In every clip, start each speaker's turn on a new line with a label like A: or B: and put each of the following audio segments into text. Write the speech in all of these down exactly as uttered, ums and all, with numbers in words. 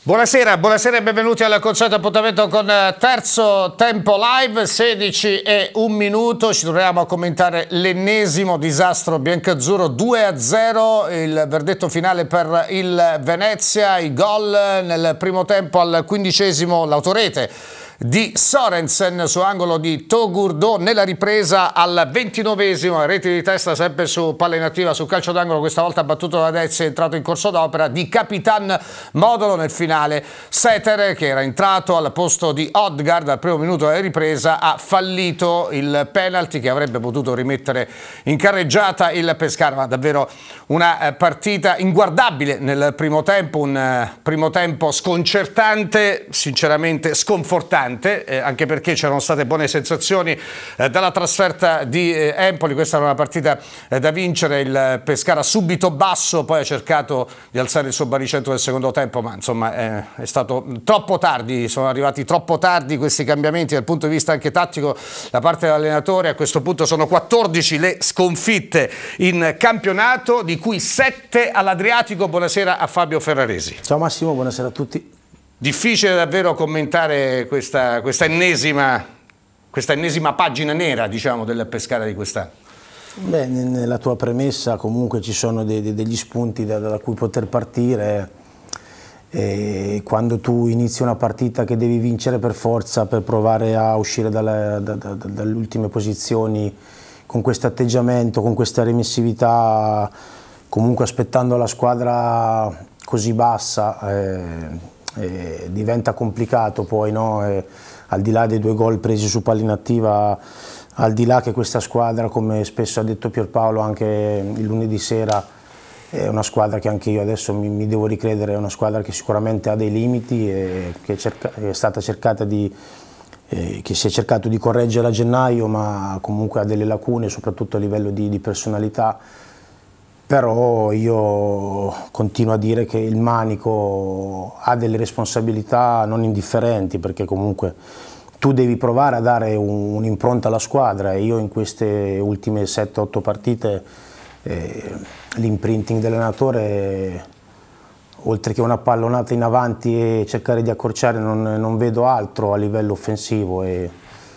A: Buonasera, buonasera e benvenuti al consueto appuntamento con Terzo Tempo Live, sedici e un minuto, ci troviamo a commentare l'ennesimo disastro biancazzurro, due a zero, il verdetto finale per il Venezia, i gol nel primo tempo al quindicesimo, l'autorete di Sorensen su angolo di Togurdo, nella ripresa al ventinovesimo, rete di testa sempre su palla inattiva su calcio d'angolo, questa volta battuto da Dezzi, è entrato in corso d'opera di Capitan Modolo. Nel finale Seter, che era entrato al posto di Odgaard al primo minuto della ripresa, ha fallito il penalty che avrebbe potuto rimettere in carreggiata il Pescara. Ma davvero una partita inguardabile nel primo tempo, un primo tempo sconcertante, sinceramente sconfortante, Eh, anche perché c'erano state buone sensazioni eh, dalla trasferta di eh, Empoli. Questa era una partita eh, da vincere, il Pescara subito basso, poi ha cercato di alzare il suo baricentro nel secondo tempo, ma insomma eh, è stato troppo tardi, sono arrivati troppo tardi questi cambiamenti dal punto di vista anche tattico da parte dell'allenatore. A questo punto sono quattordici le sconfitte in campionato, di cui sette all'Adriatico. Buonasera a Fabio Ferraresi.
B: Ciao Massimo, buonasera a tutti.
A: Difficile davvero commentare questa, questa, ennesima, questa ennesima pagina nera, diciamo, del Pescara di quest'anno.
B: Beh, nella tua premessa comunque ci sono de, de, degli spunti da, da cui poter partire. E quando tu inizi una partita che devi vincere per forza, per provare a uscire dalle, da, da, dalle ultime posizioni con questo atteggiamento, con questa remissività, comunque aspettando la squadra così bassa, eh, Eh, diventa complicato poi, no? Eh, al di là dei due gol presi su palla inattiva, al di là che questa squadra, come spesso ha detto Pierpaolo anche il lunedì sera, è una squadra che anche io adesso mi, mi devo ricredere, è una squadra che sicuramente ha dei limiti e che è, cerca, è stata cercata di, eh, che si è cercato di correggere a gennaio, ma comunque ha delle lacune soprattutto a livello di, di personalità. Però io continuo a dire che il Manico ha delle responsabilità non indifferenti, perché comunque tu devi provare a dare un'impronta alla squadra, e io in queste ultime sette otto partite eh, l'imprinting dell'allenatore, oltre che una pallonata in avanti e cercare di accorciare, non, non vedo altro a livello offensivo, e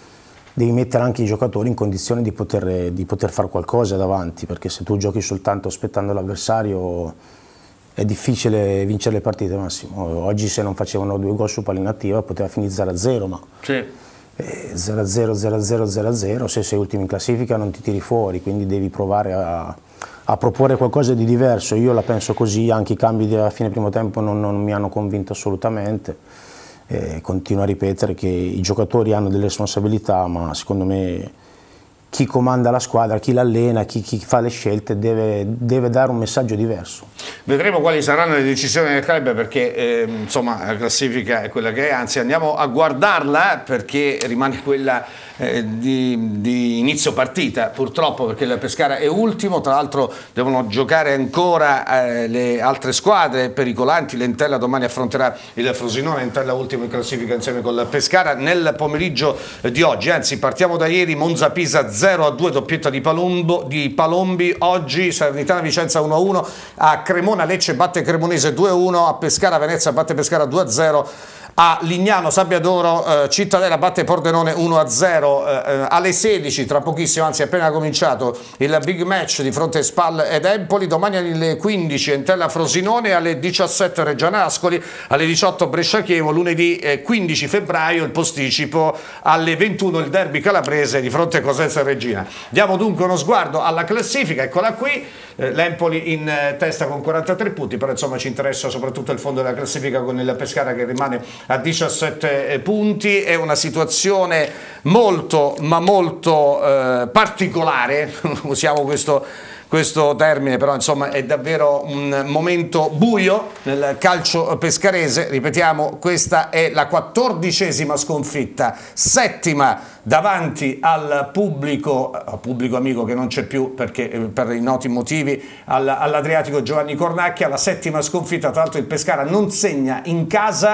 B: devi mettere anche i giocatori in condizione di poter, di poter fare qualcosa davanti, perché se tu giochi soltanto aspettando l'avversario è difficile vincere le partite, Massimo. Oggi se non facevano due gol su palla inattiva poteva finire zero a zero, ma sì. zero a zero, zero a zero, zero a zero, se sei ultimo in classifica non ti tiri fuori, quindi devi provare a, a proporre qualcosa di diverso. Io la penso così, anche i cambi a fine primo tempo non, non mi hanno convinto assolutamente. Eh, continuo a ripetere che i giocatori hanno delle responsabilità, ma secondo me chi comanda la squadra, chi l'allena, chi, chi fa le scelte deve, deve dare un messaggio diverso.
A: Vedremo quali saranno le decisioni del club, perché eh, insomma la classifica è quella che è, anzi andiamo a guardarla perché rimane quella eh, di, di inizio partita, purtroppo, perché il Pescara è ultimo. Tra l'altro devono giocare ancora eh, le altre squadre pericolanti. L'Entella domani affronterà il Frosinone, Entella ultimo in classifica insieme col Pescara nel pomeriggio di oggi. Anzi, partiamo da ieri: Monza-Pisa zero a due, doppietta di, Palumbo, di Palombi. Oggi Salernitana-Vicenza uno a uno, a Cremona-Lecce batte Cremonese due a uno, a Pescara-Venezia batte Pescara due a zero, a Lignano Sabbiadoro eh, Cittadella batte Pordenone uno a zero. Eh, alle sedici, tra pochissimo, anzi appena cominciato, il big match di fronte a Spal ed Empoli. Domani alle quindici Entella Frosinone, alle diciassette Reggiana Ascoli, alle diciotto Brescia Chievo. Lunedì eh, quindici febbraio il posticipo, alle ventuno il derby calabrese di fronte a Cosenza e Regina. Diamo dunque uno sguardo alla classifica, eccola qui. eh, l'Empoli in eh, testa con quarantatré punti, però insomma ci interessa soprattutto il fondo della classifica con il Pescara che rimane a diciassette punti. È una situazione molto ma molto eh, particolare, usiamo questo, questo termine, però insomma è davvero un momento buio nel calcio pescarese. Ripetiamo, questa è la quattordicesima sconfitta, settima davanti al pubblico, al pubblico amico che non c'è più perché per i noti motivi, all'Adriatico Giovanni Cornacchia. La settima sconfitta, tra l'altro il Pescara non segna in casa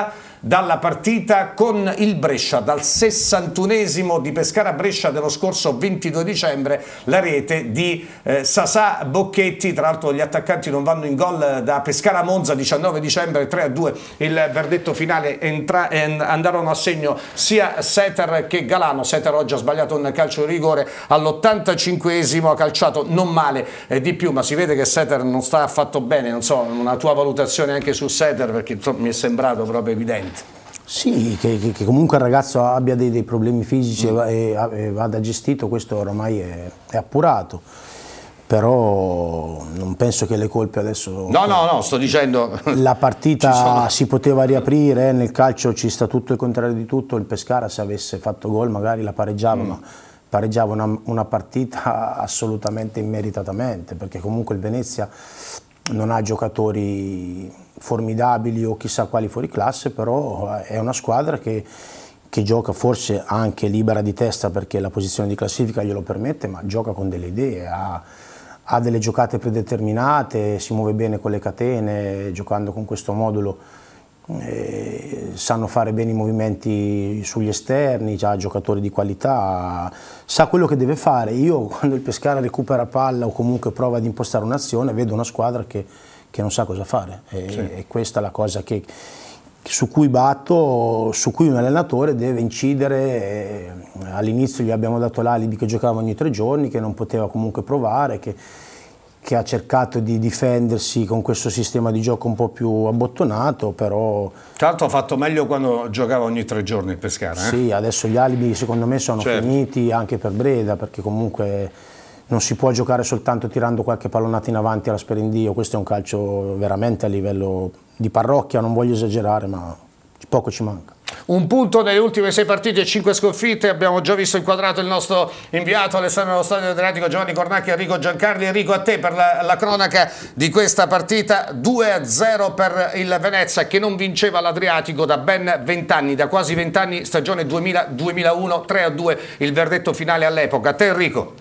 A: dalla partita con il Brescia, dal sessantunesimo di Pescara-Brescia dello scorso ventidue dicembre, la rete di eh, Sasà Bocchetti. Tra l'altro gli attaccanti non vanno in gol da Pescara-Monza, diciannove dicembre, tre a due il verdetto finale, entra, eh, andarono a segno sia Setter che Galano. Setter oggi ha sbagliato un calcio di rigore all'ottantacinquesimo, ha calciato non male eh, di più, ma si vede che Setter non sta affatto bene. Non so, una tua valutazione anche su Setter, perché insomma, mi è sembrato proprio evidente.
B: Sì, che, che, che comunque il ragazzo abbia dei, dei problemi fisici mm. e, e vada gestito, questo ormai è, è appurato. Però non penso che le colpe adesso...
A: No, no, no, sto dicendo...
B: La partita si poteva riaprire, nel calcio ci sta tutto il contrario di tutto. Il Pescara, se avesse fatto gol magari la pareggiava, mm. ma pareggiava una, una partita assolutamente immeritatamente, perché comunque il Venezia non ha giocatori formidabili o chissà quali fuori classe, però è una squadra che, che gioca forse anche libera di testa, perché la posizione di classifica glielo permette, ma gioca con delle idee, ha, ha delle giocate predeterminate, si muove bene con le catene, giocando con questo modulo eh, sanno fare bene i movimenti sugli esterni, ha giocatori di qualità, sa quello che deve fare. Io quando il Pescara recupera palla o comunque prova ad impostare un'azione, vedo una squadra che, che non sa cosa fare, e, sì. e questa è la cosa che, su cui batto, su cui un allenatore deve incidere. All'inizio gli abbiamo dato l'alibi che giocava ogni tre giorni, che non poteva comunque provare, che, che ha cercato di difendersi con questo sistema di gioco un po' più abbottonato, però...
A: Tra l'altro ha fatto meglio quando giocava ogni tre giorni il Pescara. Eh?
B: Sì, adesso gli alibi secondo me sono
A: certo.
B: finiti anche per Breda, perché comunque non si può giocare soltanto tirando qualche pallonata in avanti alla sperindio. Questo è un calcio veramente a livello di parrocchia, non voglio esagerare, ma poco ci manca.
A: Un punto nelle ultime sei partite e cinque sconfitte. Abbiamo già visto inquadrato il nostro inviato all'esterno dello Stadio Adriatico, Giovanni Cornacchi. Enrico Giancarli, Enrico, a te per la, la cronaca di questa partita. Due a zero per il Venezia, che non vinceva l'Adriatico da ben vent'anni, da quasi vent'anni, stagione duemila duemilauno, tre a due il verdetto finale all'epoca. A te Enrico.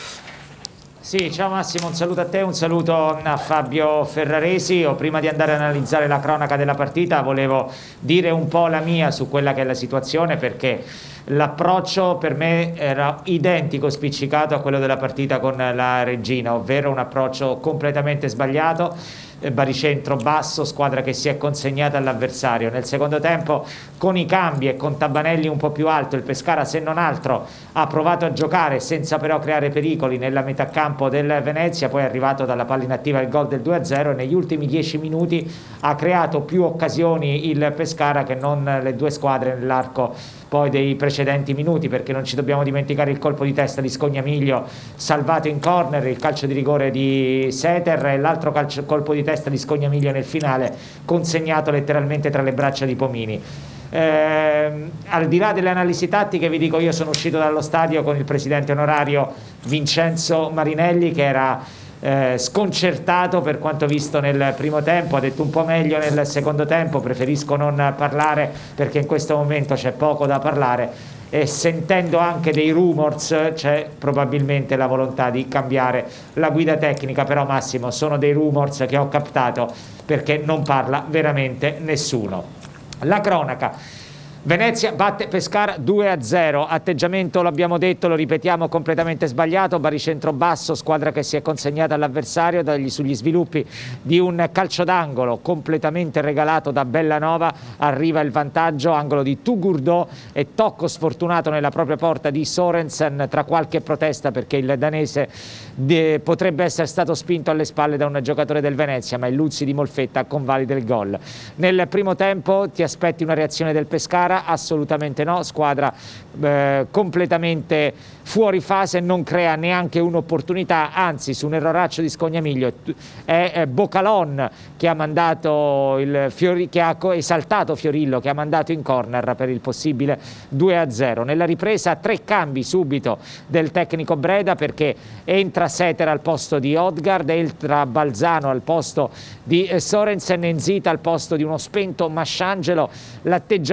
C: Sì, ciao Massimo, un saluto a te, un saluto a Fabio Ferraresi. Io, prima di andare ad analizzare la cronaca della partita, volevo dire un po' la mia su quella che è la situazione, perché l'approccio per me era identico, spiccicato a quello della partita con la Reggina, ovvero un approccio completamente sbagliato, baricentro basso, squadra che si è consegnata all'avversario. Nel secondo tempo, con i cambi e con Tabanelli un po' più alto, il Pescara, se non altro, ha provato a giocare senza però creare pericoli nella metà campo del Venezia. Poi è arrivato dalla palla inattiva il gol del due a zero e negli ultimi dieci minuti ha creato più occasioni il Pescara che non le due squadre nell'arco poi dei precedenti minuti, perché non ci dobbiamo dimenticare il colpo di testa di Scognamiglio salvato in corner, il calcio di rigore di Setter e l'altro colpo di testa di Scognamiglio nel finale, consegnato letteralmente tra le braccia di Pomini. Eh, al di là delle analisi tattiche, vi dico, io sono uscito dallo stadio con il presidente onorario Vincenzo Marinelli, che era Eh, sconcertato per quanto visto nel primo tempo. Ha detto un po' meglio nel secondo tempo, preferisco non parlare perché in questo momento c'è poco da parlare, e sentendo anche dei rumors c'è probabilmente la volontà di cambiare la guida tecnica. Però Massimo, sono dei rumors che ho captato, perché non parla veramente nessuno. La cronaca: Venezia batte Pescara due a zero, atteggiamento, l'abbiamo detto, lo ripetiamo, completamente sbagliato, baricentro basso, squadra che si è consegnata all'avversario dagli, sugli sviluppi di un calcio d'angolo completamente regalato da Bellanova. Arriva il vantaggio, angolo di Tugurdò e tocco sfortunato nella propria porta di Sorensen, tra qualche protesta perché il danese de, potrebbe essere stato spinto alle spalle da un giocatore del Venezia, ma il Luzzi di Molfetta convalida il gol. Nel primo tempo ti aspetti una reazione del Pescara? Assolutamente no, squadra eh, completamente fuori fase, non crea neanche un'opportunità, anzi su un erroraccio di Scognamiglio è, è Bocalon che ha mandato il Fiori, che ha esaltato Fiorillo, che ha mandato in corner per il possibile due a zero. Nella ripresa tre cambi subito del tecnico Breda, perché entra Setter al posto di Odgaard, entra Balzano al posto di Sorensen, Enzita al posto di uno spento Masciangelo. L'atteggiamento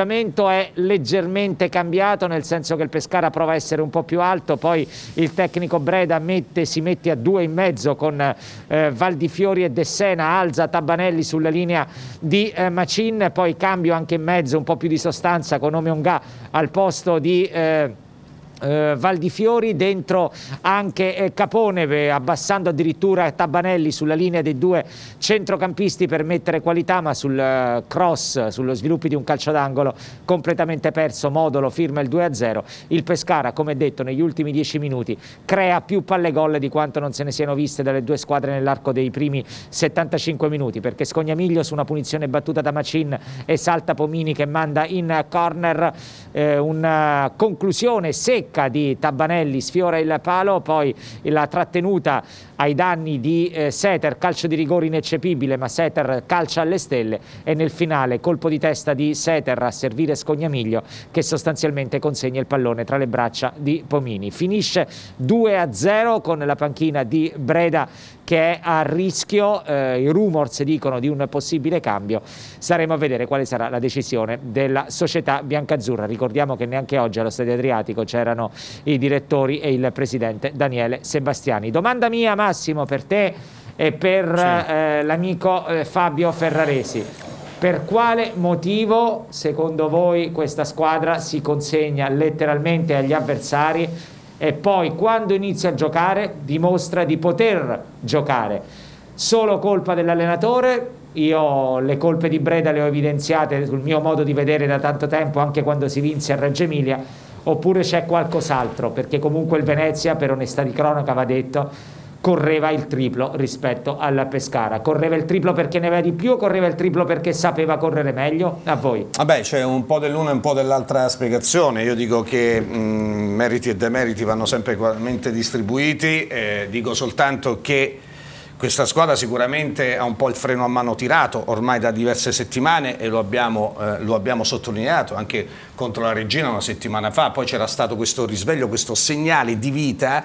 C: è leggermente cambiato, nel senso che il Pescara prova a essere un po' più alto, poi il tecnico Breda mette, si mette a due in mezzo con eh, Valdifiori e Dessena, alza Tabbanelli sulla linea di eh, Macin, poi cambio anche in mezzo, un po' più di sostanza con Omeonga al posto di eh, Uh, Valdifiori, dentro anche eh, Capone, eh, abbassando addirittura Tabbanelli sulla linea dei due centrocampisti per mettere qualità, ma sul uh, cross, sullo sviluppo di un calcio d'angolo completamente perso. Modolo firma il due a zero. Il Pescara, come detto, negli ultimi dieci minuti crea più palle gol di quanto non se ne siano viste dalle due squadre nell'arco dei primi settantacinque minuti, perché Scognamiglio, su una punizione battuta da Macin, esalta Pomini che manda in corner, eh, una conclusione secca di Tabbanelli, sfiora il palo, poi la trattenuta ai danni di eh, Seter, calcio di rigore ineccepibile, ma Seter calcia alle stelle, e nel finale colpo di testa di Seter a servire Scognamiglio, che sostanzialmente consegna il pallone tra le braccia di Pomini. Finisce due a zero con la panchina di Breda che è a rischio, eh, i rumors dicono di un possibile cambio. Staremo a vedere quale sarà la decisione della società biancazzurra. Ricordiamo che neanche oggi allo Stadio Adriatico c'erano i direttori e il presidente Daniele Sebastiani. Domanda mia, Massimo, per te e per sì. eh, l'amico eh, Fabio Ferraresi: per quale motivo secondo voi questa squadra si consegna letteralmente agli avversari e poi quando inizia a giocare dimostra di poter giocare? Solo colpa dell'allenatore? Io le colpe di Breda le ho evidenziate sul mio modo di vedere da tanto tempo, anche quando si vinse a Reggio Emilia. Oppure c'è qualcos'altro? Perché comunque il Venezia, per onestà di cronaca va detto, correva il triplo rispetto al Pescara. Correva il triplo perché ne aveva di più o correva il triplo perché sapeva correre meglio? A voi.
A: Vabbè, c'è un po' dell'una e un po' dell'altra spiegazione. Io dico che mh, meriti e demeriti vanno sempre equamente distribuiti, eh, dico soltanto che questa squadra sicuramente ha un po' il freno a mano tirato ormai da diverse settimane, e lo abbiamo, eh, lo abbiamo sottolineato anche contro la Reggina una settimana fa. Poi c'era stato questo risveglio, questo segnale di vita,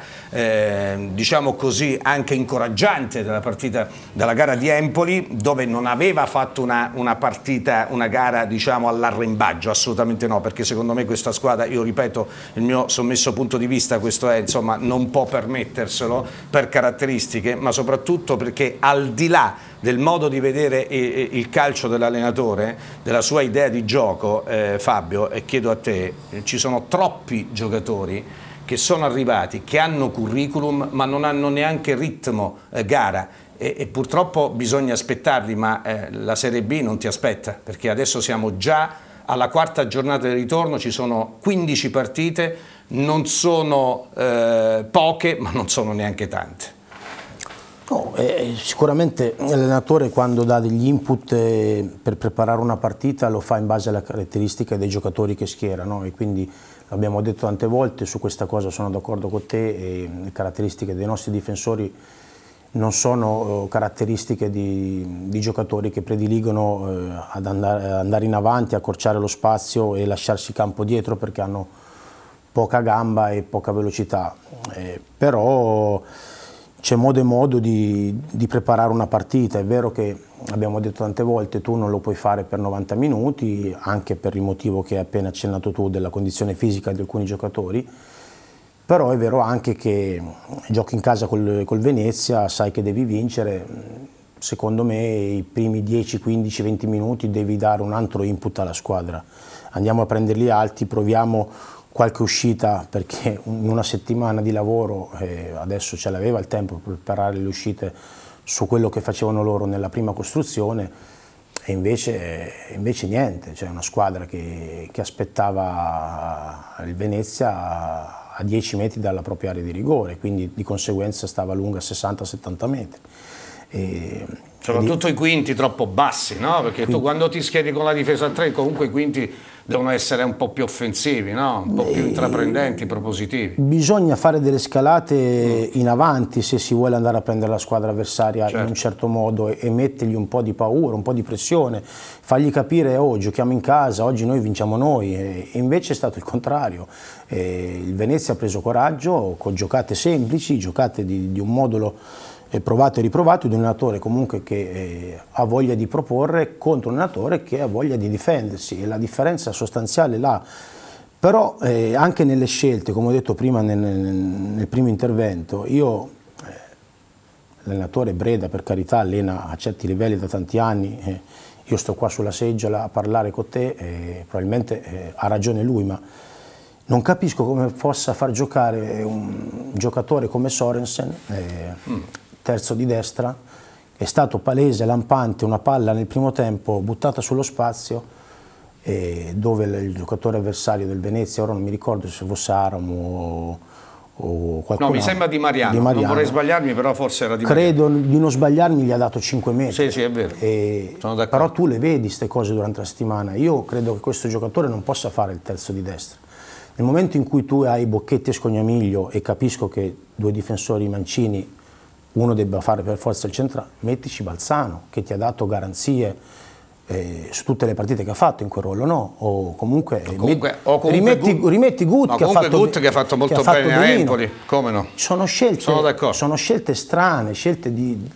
A: eh, diciamo così, anche incoraggiante della partita, della gara di Empoli, dove non aveva fatto una, una partita, una gara diciamo all'arrembaggio, assolutamente no, perché secondo me questa squadra, io ripeto il mio sommesso punto di vista, questo è, insomma, non può permetterselo per caratteristiche, ma soprattutto perché al di là del modo di vedere il calcio dell'allenatore, della sua idea di gioco, eh, Fabio, e chiedo a te, ci sono troppi giocatori che sono arrivati, che hanno curriculum ma non hanno neanche ritmo eh, gara, e, e purtroppo bisogna aspettarli, ma eh, la Serie B non ti aspetta, perché adesso siamo già alla quarta giornata di ritorno, ci sono quindici partite, non sono eh, poche ma non sono neanche tante.
B: No, eh, sicuramente l'allenatore quando dà degli input eh, per preparare una partita lo fa in base alle caratteristiche dei giocatori che schiera, no? E quindi l'abbiamo detto tante volte, su questa cosa sono d'accordo con te, e le caratteristiche dei nostri difensori non sono eh, caratteristiche di, di giocatori che prediligono eh, ad andare, andare in avanti, accorciare lo spazio e lasciarsi campo dietro, perché hanno poca gamba e poca velocità, eh, però c'è modo e modo di, di preparare una partita. È vero che, abbiamo detto tante volte, tu non lo puoi fare per novanta minuti, anche per il motivo che hai appena accennato tu della condizione fisica di alcuni giocatori, però è vero anche che giochi in casa col, col Venezia, sai che devi vincere. Secondo me i primi dieci, quindici, venti minuti devi dare un altro input alla squadra. Andiamo a prenderli alti, proviamo qualche uscita, perché in una settimana di lavoro eh, adesso ce l'aveva il tempo per preparare le uscite su quello che facevano loro nella prima costruzione, e invece, invece niente, c'è una squadra che, che aspettava il Venezia a, a dieci metri dalla propria area di rigore, quindi di conseguenza stava lunga sessanta settanta metri. E,
A: soprattutto e di... i quinti troppo bassi, no? Perché quindi, tu quando ti schieri con la difesa a tre, comunque i quinti devono essere un po' più offensivi, no? Un po' più intraprendenti, propositivi.
B: Bisogna fare delle scalate mm. in avanti se si vuole andare a prendere la squadra avversaria, certo, in un certo modo, e, e mettergli un po' di paura, un po' di pressione, fargli capire: oh, giochiamo in casa, oggi noi vinciamo noi, e, e invece è stato il contrario. E il Venezia ha preso coraggio con giocate semplici, giocate di, di un modulo e provato e riprovato, di un allenatore comunque che eh, ha voglia di proporre contro un allenatore che ha voglia di difendersi, e la differenza sostanziale là. Però eh, anche nelle scelte, come ho detto prima nel, nel, nel primo intervento, io, eh, l'allenatore Breda per carità allena a certi livelli da tanti anni, eh, io sto qua sulla seggiola a parlare con te, eh, probabilmente eh, ha ragione lui, ma non capisco come possa far giocare un giocatore come Sorensen, eh, mm. terzo di destra, è stato palese, lampante, una palla nel primo tempo buttata sullo spazio, eh, dove il giocatore avversario del Venezia, ora non mi ricordo se fosse Aram o, o qualcuno.
A: No, mi sembra Di Mariano. Di Mariano, non vorrei sbagliarmi, però forse era Di Mariano.
B: Credo di non sbagliarmi, gli ha dato cinque metri.
A: Sì, sì, è vero.
B: E, però tu le vedi queste cose durante la settimana. Io credo che questo giocatore non possa fare il terzo di destra. Nel momento in cui tu hai Bocchetti e Scognamiglio, e capisco che due difensori mancini, uno debba fare per forza il centrale, mettici Balzano, che ti ha dato garanzie eh, su tutte le partite che ha fatto in quel ruolo, no? O comunque,
A: comunque, o comunque
B: rimetti,
A: Gut,
B: rimetti Gut,
A: no,
B: che, ha fatto,
A: Gut che ha fatto molto
B: ha
A: bene
B: fatto
A: a Empoli, come no?
B: Sono scelte,
A: sono,
B: sono scelte strane, scelte di,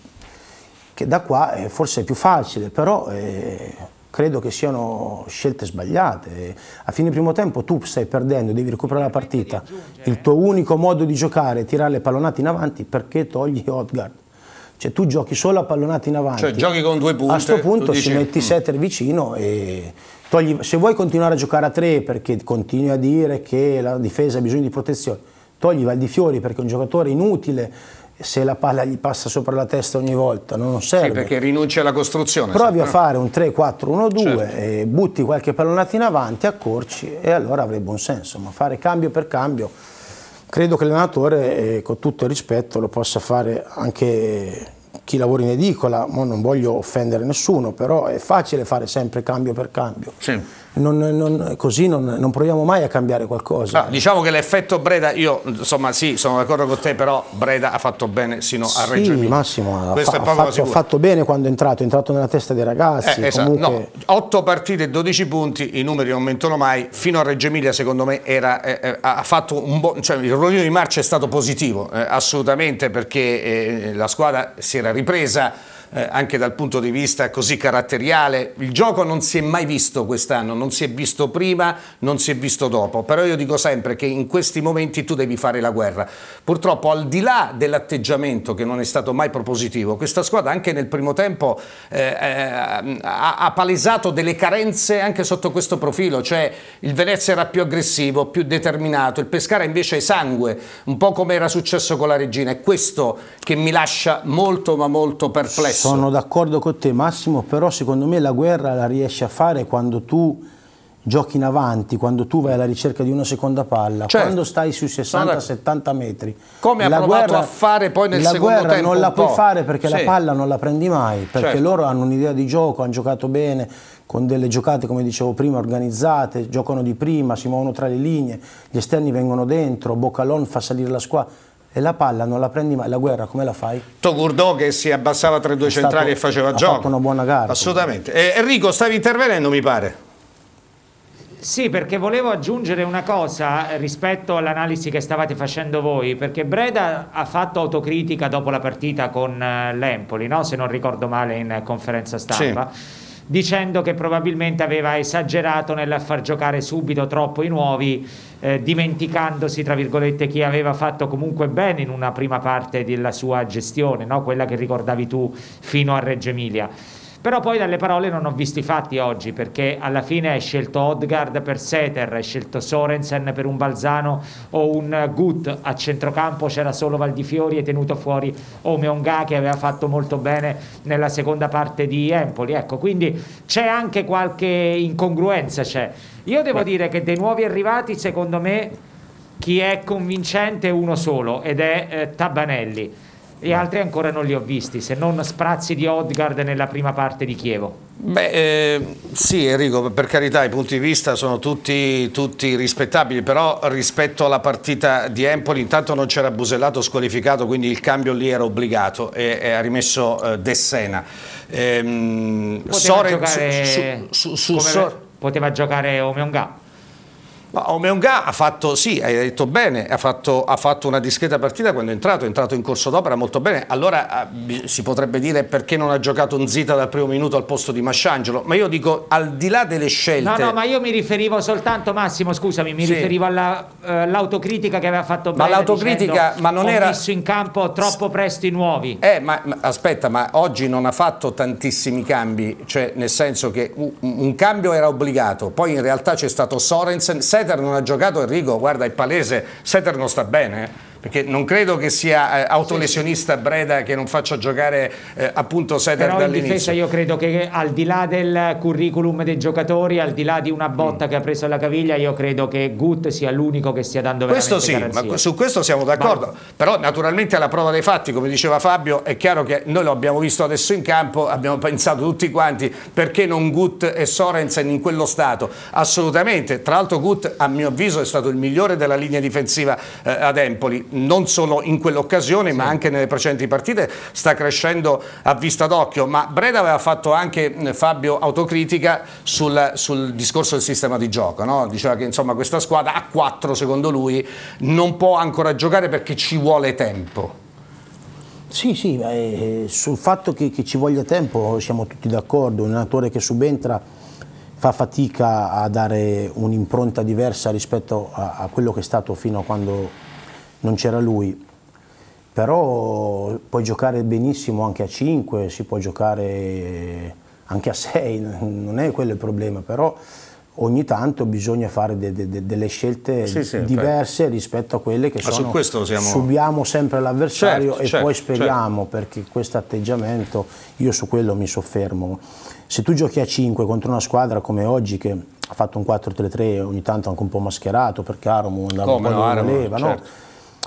B: che da qua eh, forse è più facile, però eh, credo che siano scelte sbagliate. A fine primo tempo tu stai perdendo, devi recuperare la partita, il tuo unico modo di giocare è tirare le pallonate in avanti, perché togli Odgaard? Cioè tu giochi solo a pallonate in avanti,
A: cioè giochi con due punte,
B: a questo punto
A: dici,
B: ci metti Setter vicino e togli, se vuoi continuare a giocare a tre perché continui a dire che la difesa ha bisogno di protezione, togli Valdifiori perché è un giocatore inutile, se la palla gli passa sopra la testa ogni volta non serve.
A: Sì, perché rinuncia alla costruzione.
B: Provi
A: sempre.
B: a fare un tre quattro uno due, certo. E butti qualche pallonata in avanti, accorci, e allora avrebbe buon senso, ma fare cambio per cambio, credo che l'allenatore, eh, con tutto il rispetto, lo possa fare anche chi lavora in edicola, ma non voglio offendere nessuno, però è facile fare sempre cambio per cambio.
A: Sì.
B: Non, non, così non, non proviamo mai a cambiare qualcosa.
A: Ah, diciamo che l'effetto Breda, io insomma sì, sono d'accordo con te, però Breda ha fatto bene sino a
B: sì,
A: Reggio Emilia.
B: Massimo, ha, fa, ha, fatto, ha fatto bene quando è entrato, è entrato nella testa dei ragazzi.
A: Eh, esatto.
B: Comunque...
A: no, otto partite e dodici punti, i numeri non mentono mai, fino a Reggio Emilia secondo me era, eh, ha fatto un buon, cioè il rollino di marcia è stato positivo, eh, assolutamente, perché eh, la squadra si era ripresa. Eh, anche dal punto di vista così caratteriale, il gioco non si è mai visto quest'anno, non si è visto prima, non si è visto dopo, però io dico sempre che in questi momenti tu devi fare la guerra. Purtroppo, al di là dell'atteggiamento che non è stato mai propositivo, questa squadra anche nel primo tempo eh, eh, ha, ha palesato delle carenze anche sotto questo profilo, cioè il Venezia era più aggressivo, più determinato, il Pescara invece è sangue, un po' come era successo con la Regina, è questo che mi lascia molto ma molto perplesso.
B: Sono d'accordo con te Massimo, però secondo me la guerra la riesci a fare quando tu giochi in avanti, quando tu vai alla ricerca di una seconda palla, certo. Quando stai sui sessanta settanta metri.
A: Come ha provato guerra, a fare poi nel secondo tempo.
B: La guerra non la puoi fare perché
A: sì.
B: la palla non la prendi mai, perché certo. Loro hanno un'idea di gioco, hanno giocato bene, con delle giocate, come dicevo prima, organizzate, giocano di prima, si muovono tra le linee, gli esterni vengono dentro, Boccalon fa salire la squadra. E la palla non la prendi mai, la guerra come la fai?
A: Togurdò che si abbassava tra i due centrali e faceva
B: ha
A: gioco.
B: Ha fatto una buona gara.
A: Assolutamente. Eh, Enrico, stavi intervenendo mi pare.
C: Sì, perché volevo aggiungere una cosa rispetto all'analisi che stavate facendo voi, perché Breda ha fatto autocritica dopo la partita con l'Empoli, no? Se non ricordo male in conferenza stampa. Sì. Dicendo che probabilmente aveva esagerato nel far giocare subito troppo i nuovi, eh, dimenticandosi tra virgolette chi aveva fatto comunque bene in una prima parte della sua gestione, no? Quella che ricordavi tu fino a Reggio Emilia. Però poi dalle parole non ho visto i fatti oggi, perché alla fine hai scelto Odgaard per Setter, hai scelto Sorensen per un Balzano o un Gut, a centrocampo c'era solo Valdifiori, hai tenuto fuori Omeonga che aveva fatto molto bene nella seconda parte di Empoli, ecco, quindi c'è anche qualche incongruenza, c'è. Io devo Beh. dire che dei nuovi arrivati secondo me chi è convincente è uno solo ed è eh, Tabanelli. Gli altri ancora non li ho visti, se non sprazzi di Odgaard nella prima parte di Chievo.
A: Beh, eh, sì Enrico, per carità i punti di vista sono tutti, tutti rispettabili, però rispetto alla partita di Empoli intanto non c'era Busellato squalificato, quindi il cambio lì era obbligato e, e ha rimesso eh, De Sena. Ehm,
C: poteva
A: Soren,
C: giocare,
A: su, su, su,
C: come
A: Sor
C: poteva giocare Omeonga.
A: Ma Omeonga ha fatto, sì, hai detto bene, ha fatto, ha fatto una discreta partita quando è entrato, è entrato in corso d'opera molto bene. Allora eh, si potrebbe dire perché non ha giocato Nzita dal primo minuto al posto di Masciangelo, ma io dico al di là delle scelte...
C: No, no, ma io mi riferivo soltanto, Massimo, scusami, mi sì. riferivo all'autocritica uh, che aveva fatto Breda,
A: ma l'autocritica, ma non
C: ho
A: era...
C: messo in campo troppo presto i nuovi.
A: Eh, ma, ma aspetta, ma oggi non ha fatto tantissimi cambi, cioè nel senso che un, un cambio era obbligato, poi in realtà c'è stato Sorensen, Setter non ha giocato, Enrico, guarda, è palese, Setter non sta bene, eh? Perché non credo che sia eh, autolesionista Breda che non faccia giocare eh, appunto Setter dall'inizio.
C: Però in difesa io credo che al di là del curriculum dei giocatori, al di là di una botta mm. che ha preso alla caviglia, io credo che Gut sia l'unico che stia dando veramente
A: questo sì,
C: garanzia.
A: Ma su questo siamo d'accordo, però naturalmente alla prova dei fatti, come diceva Fabio, è chiaro che noi lo abbiamo visto adesso in campo, abbiamo pensato tutti quanti perché non Gut e Sorensen in quello stato, assolutamente, tra l'altro Gut a mio avviso è stato il migliore della linea difensiva eh, ad Empoli, non solo in quell'occasione sì. ma anche nelle precedenti partite sta crescendo a vista d'occhio, ma Breda aveva fatto anche Fabio autocritica sul, sul discorso del sistema di gioco, no? Diceva che insomma questa squadra a quattro secondo lui non può ancora giocare perché ci vuole tempo.
B: Sì, sì, eh, sul fatto che, che ci voglia tempo siamo tutti d'accordo, un allenatore che subentra fa fatica a dare un'impronta diversa rispetto a, a quello che è stato fino a quando non c'era lui, però puoi giocare benissimo anche a cinque, si può giocare anche a sei, non è quello il problema, però ogni tanto bisogna fare de, de, de, delle scelte sì, sì, diverse per... rispetto a quelle che Ma sono, su questo siamo... subiamo sempre l'avversario certo, e certo, poi speriamo, certo. perché questo atteggiamento, io su quello mi soffermo. Se tu giochi a cinque contro una squadra come oggi che ha fatto un quattro tre tre, ogni tanto anche un po' mascherato perché Aramu andava un po' dove voleva, no? Certo.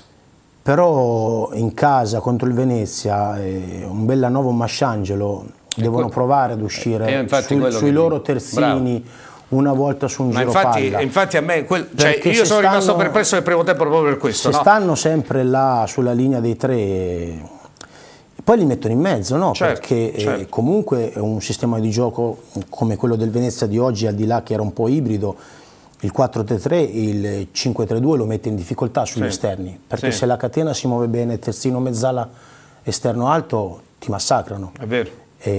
B: Però in casa contro il Venezia eh, un Bellanova, un Masciangelo devono provare ad uscire su, sui loro terzini Bravo. una volta su un Ma giro
A: infatti,
B: palla.
A: infatti a me quel, cioè io sono stanno, rimasto perplesso nel primo tempo proprio per questo.
B: Se no? stanno sempre là sulla linea dei tre, poi li mettono in mezzo, no? Certo, perché certo. Eh, comunque è un sistema di gioco come quello del Venezia di oggi, al di là che era un po' ibrido, il quattro tre tre, il cinque tre due lo mette in difficoltà sugli sì. esterni, perché sì. se la catena si muove bene, terzino, mezzala, esterno alto, ti massacrano.
A: È vero.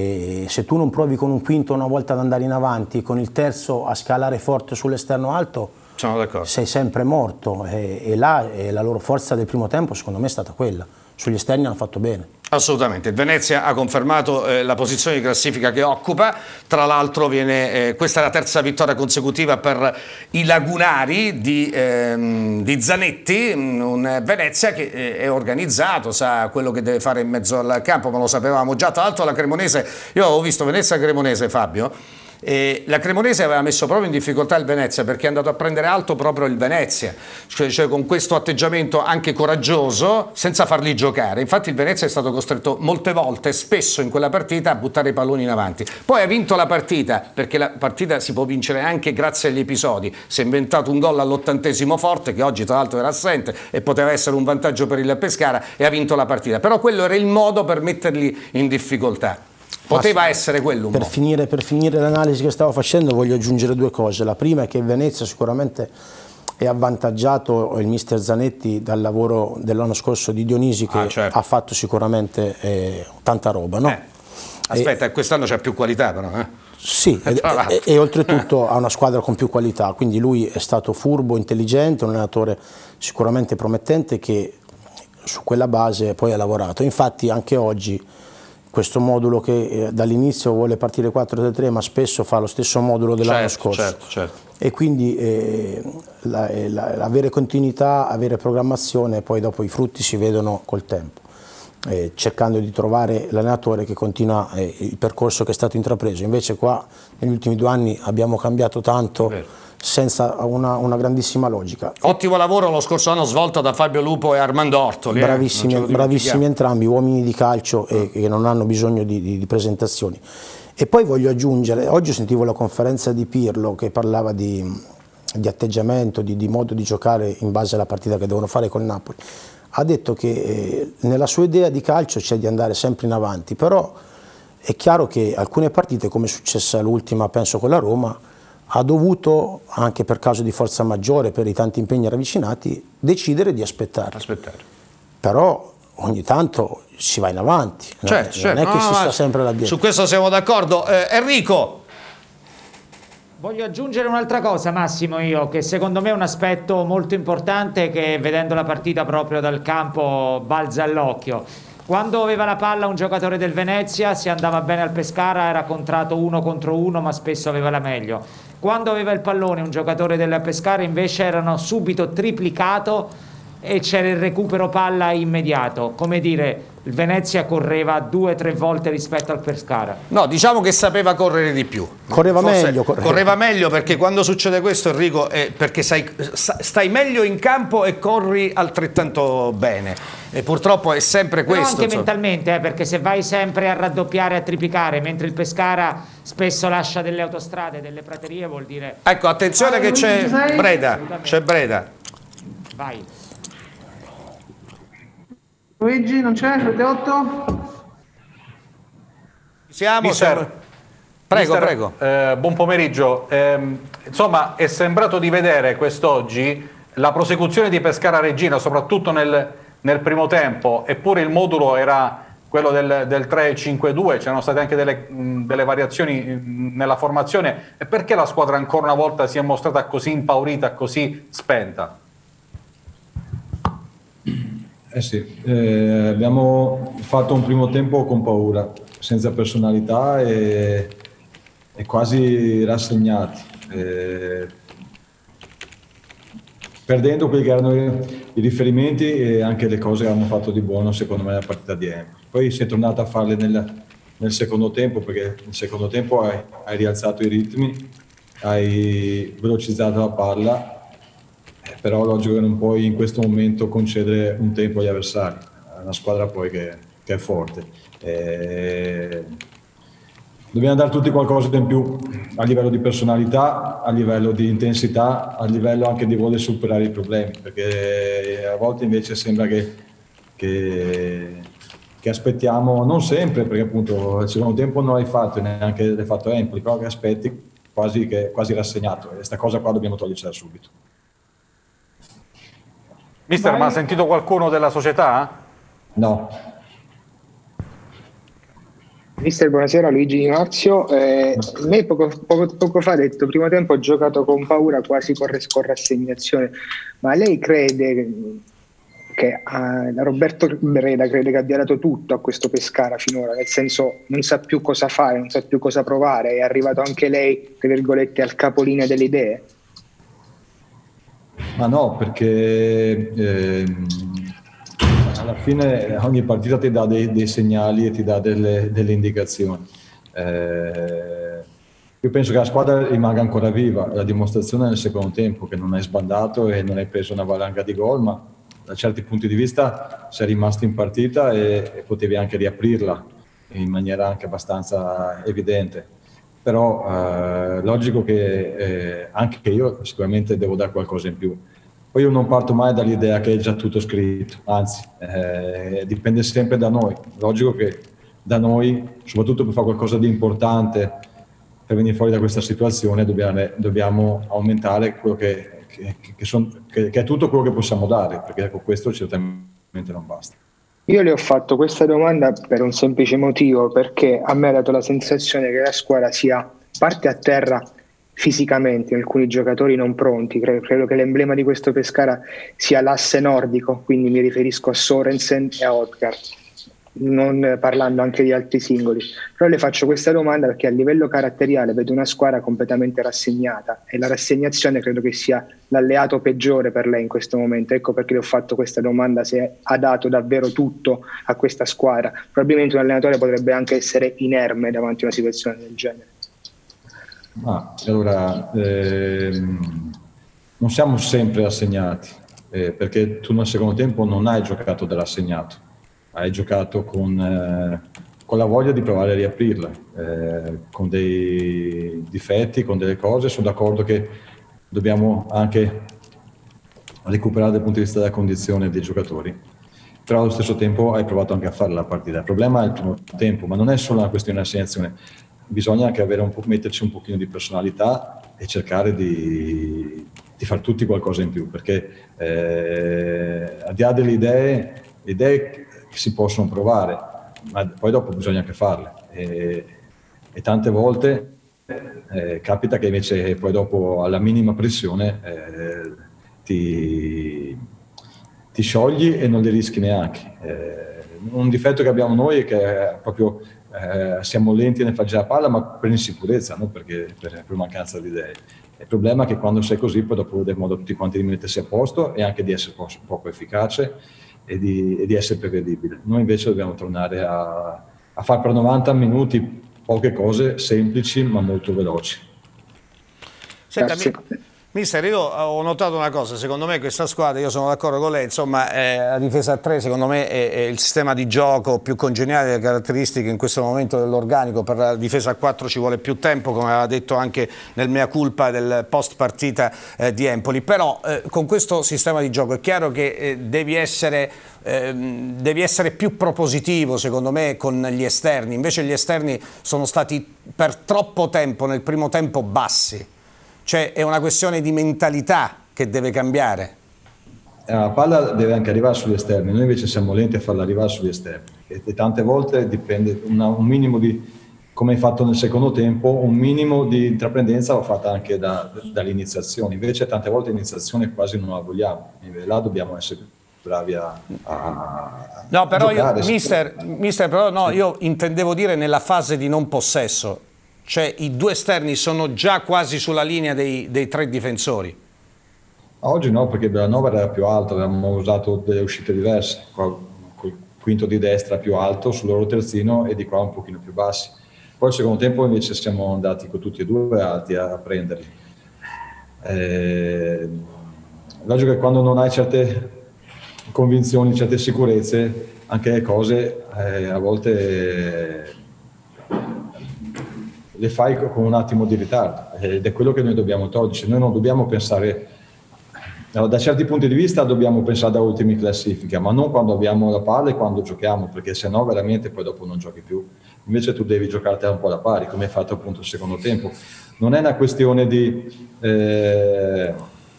B: E se tu non provi con un quinto una volta ad andare in avanti, con il terzo a scalare forte sull'esterno alto, sei sempre morto. E, e là e la loro forza del primo tempo secondo me è stata quella. Sugli esterni hanno fatto bene.
A: Assolutamente, il Venezia ha confermato eh, la posizione di classifica che occupa, tra l'altro eh, questa è la terza vittoria consecutiva per i lagunari di, ehm, di Zanetti, un Venezia che eh, è organizzato, sa quello che deve fare in mezzo al campo, ma lo sapevamo già. Tra l'altro la Cremonese, io avevo visto Venezia Cremonese, Fabio, e la Cremonese aveva messo proprio in difficoltà il Venezia perché è andato a prendere alto proprio il Venezia, cioè, cioè con questo atteggiamento anche coraggioso senza farli giocare. Infatti il Venezia è stato costretto molte volte, spesso in quella partita, a buttare i palloni in avanti. Poi ha vinto la partita, perché la partita si può vincere anche grazie agli episodi. Si è inventato un gol all'ottantesimo forte, che oggi tra l'altro era assente e poteva essere un vantaggio per il Pescara, e ha vinto la partita. Però quello era il modo per metterli in difficoltà. Poteva essere quello un
B: per
A: po'.
B: Finire, per finire l'analisi che stavo facendo voglio aggiungere due cose. La prima è che Venezia sicuramente è avvantaggiato il mister Zanetti dal lavoro dell'anno scorso di Dionisi, che ah, certo. ha fatto sicuramente eh, tanta roba, no?
A: Eh. Aspetta, e, quest'anno c'è più qualità però, eh?
B: Sì, e, e, e oltretutto ha una squadra con più qualità, quindi lui è stato furbo, intelligente, un allenatore sicuramente promettente che su quella base poi ha lavorato. Infatti anche oggi questo modulo che eh, dall'inizio vuole partire quattro tre tre, ma spesso fa lo stesso modulo dell'anno
A: certo,
B: scorso.
A: Certo, certo.
B: E quindi eh, la, la, avere continuità, avere programmazione, poi dopo i frutti si vedono col tempo, eh, cercando di trovare l'allenatore che continua eh, il percorso che è stato intrapreso. Invece qua negli ultimi due anni abbiamo cambiato tanto, senza una, una grandissima logica.
A: Ottimo lavoro lo scorso anno svolto da Fabio Lupo e Armando Ortoli.
B: Bravissimi, eh? bravissimi entrambi, uomini di calcio e che non hanno bisogno di, di, di presentazioni. E poi voglio aggiungere, oggi sentivo la conferenza di Pirlo che parlava di, di atteggiamento, di, di modo di giocare in base alla partita che devono fare col Napoli. Ha detto che eh, nella sua idea di calcio c'è di andare sempre in avanti, però è chiaro che alcune partite, come è successa l'ultima, penso con la Roma, ha dovuto, anche per caso di forza maggiore, per i tanti impegni ravvicinati, decidere di aspettare.
A: aspettare.
B: Però ogni tanto si va in avanti,
A: Certo,
B: non
A: certo.
B: è che
A: No,
B: si
A: no,
B: sta sempre là dietro.
A: Su questo siamo d'accordo. Eh, Enrico.
C: Voglio aggiungere un'altra cosa, Massimo, io, che secondo me è un aspetto molto importante che vedendo la partita proprio dal campo balza all'occhio. Quando aveva la palla un giocatore del Venezia, si andava bene al Pescara, era contrato uno contro uno, ma spesso aveva la meglio. Quando aveva il pallone un giocatore del Pescara invece erano subito triplicato e c'era il recupero palla immediato. Come dire, il Venezia correva due o tre volte rispetto al Pescara.
A: No, diciamo che sapeva correre di più.
B: Correva
A: Forse
B: meglio. Correva.
A: correva meglio perché quando succede questo, Enrico, è perché sai, stai meglio in campo e corri altrettanto bene. E purtroppo è sempre
C: Però
A: questo.
C: anche
A: insomma.
C: mentalmente, eh, perché se vai sempre a raddoppiare, a triplicare, mentre il Pescara spesso lascia delle autostrade, delle praterie, vuol dire...
A: Ecco, attenzione che c'è Breda. C'è Breda.
C: Vai.
D: Luigi, non c'è? sette otto?
A: Siamo,
E: Mister,
A: siamo... Prego,
E: Mister,
A: prego.
E: eh, buon pomeriggio. Ehm, insomma, è sembrato di vedere quest'oggi la prosecuzione di Pescara Reggina, soprattutto nel, nel primo tempo, eppure il modulo era quello del, del tre cinque due, c'erano state anche delle, mh, delle variazioni mh, nella formazione. E perché la squadra ancora una volta si è mostrata così impaurita, così spenta?
F: Eh sì, eh, abbiamo fatto un primo tempo con paura, senza personalità e, e quasi rassegnati, eh, perdendo quelli che erano i, i riferimenti e anche le cose che hanno fatto di buono secondo me nella partita di Empoli. Poi si è tornato a farle nel, nel secondo tempo, perché nel secondo tempo hai, hai rialzato i ritmi, hai velocizzato la palla. Però logico che non puoi in questo momento concedere un tempo agli avversari, è una squadra poi che, che è forte. E dobbiamo dare tutti qualcosa in più a livello di personalità, a livello di intensità, a livello anche di voler superare i problemi, perché a volte invece sembra che, che, che aspettiamo, non sempre, perché appunto il secondo tempo non l'hai fatto e neanche l'hai fatto Empoli, però che aspetti quasi, che, quasi rassegnato, e questa cosa qua dobbiamo togliercela subito.
E: Mister,
D: Vai.
E: ma ha sentito qualcuno della società?
F: No.
G: Mister, buonasera, Luigi Di Marzio. Eh, lei poco, poco, poco fa ha detto primo tempo ho giocato con paura, quasi con, res- con rassegnazione, ma lei crede che uh, Roberto Breda crede che abbia dato tutto a questo Pescara finora, nel senso non sa più cosa fare, non sa più cosa provare, è arrivato anche lei, tra virgolette, al capolinea delle idee?
F: Ma no, perché ehm, alla fine ogni partita ti dà dei, dei segnali e ti dà delle, delle indicazioni. Eh, io penso che la squadra rimanga ancora viva, la dimostrazione nel secondo tempo, che non hai sbandato e non hai preso una valanga di gol, ma da certi punti di vista sei rimasto in partita e, e potevi anche riaprirla in maniera anche abbastanza evidente. Però eh, logico che eh, anche io sicuramente devo dare qualcosa in più. Poi io non parto mai dall'idea che è già tutto scritto, anzi eh, dipende sempre da noi. Logico che da noi, soprattutto per fare qualcosa di importante per venire fuori da questa situazione, dobbiamo, dobbiamo aumentare quello che, che, che, son, che, che è tutto quello che possiamo dare, perché con questo certamente non basta.
G: Io le ho fatto questa domanda per un semplice motivo, perché a me ha dato la sensazione che la squadra sia parte a terra fisicamente, alcuni giocatori non pronti. Credo, credo che l'emblema di questo Pescara sia l'asse nordico, quindi mi riferisco a Sorensen e a Odgaard, non parlando anche di altri singoli. Però le faccio questa domanda perché a livello caratteriale vedo una squadra completamente rassegnata e la rassegnazione credo che sia l'alleato peggiore per lei in questo momento. Ecco perché le ho fatto questa domanda, se ha dato davvero tutto a questa squadra. Probabilmente un allenatore potrebbe anche essere inerme davanti a una situazione del genere.
F: Ah, allora, ehm, non siamo sempre rassegnati, eh, perché tu nel secondo tempo non hai giocato da rassegnato, hai giocato con, eh, con la voglia di provare a riaprirla, eh, con dei difetti, con delle cose. Sono d'accordo che dobbiamo anche recuperare dal punto di vista della condizione dei giocatori, però allo stesso tempo hai provato anche a fare la partita. Il problema è il primo tempo, ma non è solo una questione di assegnazione. Bisogna anche avere un po', metterci un pochino di personalità e cercare di, di fare tutti qualcosa in più, perché eh, al di là delle idee, le idee si possono provare, ma poi dopo bisogna anche farle, e, e tante volte eh, capita che invece poi dopo alla minima pressione eh, ti, ti sciogli e non li rischi neanche. Eh, un difetto che abbiamo noi è che proprio eh, siamo lenti nel fare la palla, ma per insicurezza, non perché per, per mancanza di idee. Il problema è che quando sei così poi dopo vedi modo tutti quanti di mettersi a posto e anche di essere poco, poco efficace e di, e di essere prevedibile. Noi invece dobbiamo tornare a, a fare per novanta minuti poche cose semplici ma molto veloci.
A: Senta, mi, mister, io ho notato una cosa, secondo me questa squadra, io sono d'accordo con lei, insomma eh, la difesa a tre secondo me è, è il sistema di gioco più congeniale delle caratteristiche in questo momento dell'organico. Per la difesa a quattro ci vuole più tempo, come aveva detto anche nel mea culpa del post partita eh, di Empoli, però eh, con questo sistema di gioco è chiaro che eh, devi essere eh, devi essere più propositivo secondo me con gli esterni, invece gli esterni sono stati per troppo tempo nel primo tempo bassi. Cioè è una questione di mentalità che deve cambiare.
F: La palla deve anche arrivare sugli esterni, noi invece siamo lenti a farla arrivare sugli esterni e, e tante volte dipende una, un minimo di, come hai fatto nel secondo tempo, un minimo di intraprendenza va fatta anche da, dall'iniziazione, invece tante volte l'iniziazione quasi non la vogliamo, e là dobbiamo essere bravi a, a
A: no però
F: a giocare.
A: Io, mister, mister però no, io intendevo dire nella fase di non possesso. Cioè i due esterni sono già quasi sulla linea dei, dei tre difensori.
F: Oggi no, perché Bellanova era più alto, avevamo usato delle uscite diverse, col quinto di destra più alto sul loro terzino e di qua un pochino più bassi. Poi al secondo tempo invece siamo andati con tutti e due alti a prenderli. Eh, logico che quando non hai certe convinzioni, certe sicurezze, anche le cose eh, a volte... Eh, le fai con un attimo di ritardo ed è quello che noi dobbiamo toglierci. Noi non dobbiamo pensare, da certi punti di vista dobbiamo pensare da ultimi classifica, ma non quando abbiamo la palla e quando giochiamo, perché sennò veramente poi dopo non giochi più. Invece tu devi giocartela un po' alla pari, come hai fatto appunto il secondo tempo. Non è una questione di, eh,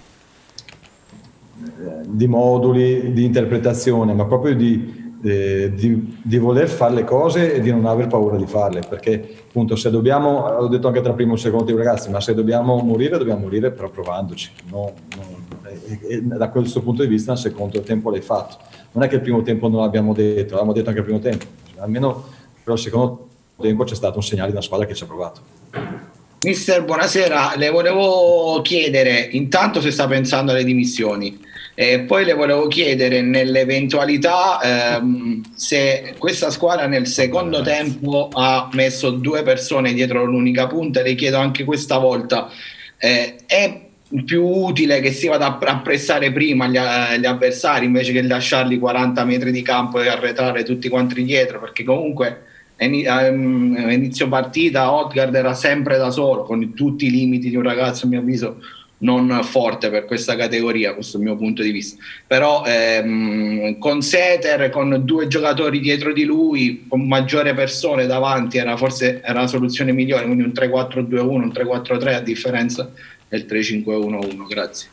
F: di moduli, di interpretazione, ma proprio di Eh, di, di voler fare le cose e di non aver paura di farle, perché appunto se dobbiamo, ho detto anche tra primo e secondo tempo ragazzi, ma se dobbiamo morire dobbiamo morire però provandoci, no, no, e, e da questo punto di vista il secondo tempo l'hai fatto, non è che il primo tempo non l'abbiamo detto, l'abbiamo detto anche il primo tempo, almeno però il secondo tempo c'è stato un segnale di una squadra che ci ha provato.
H: Mister, buonasera, le volevo chiedere intanto se sta pensando alle dimissioni. E poi le volevo chiedere nell'eventualità ehm, se questa squadra nel secondo tempo ha messo due persone dietro l'unica punta. Le chiedo anche questa volta, eh, è più utile che si vada a pressare prima gli, gli avversari invece che lasciarli quaranta metri di campo e arretrare tutti quanti dietro, perché comunque a inizio partita Odgaard era sempre da solo, con tutti i limiti di un ragazzo a mio avviso non forte per questa categoria, questo è il mio punto di vista, però ehm, con Seter, con due giocatori dietro di lui, con maggiore persone davanti, era forse era la soluzione migliore, quindi un tre quattro due uno, un tre quattro tre a differenza del tre cinque uno uno. Grazie.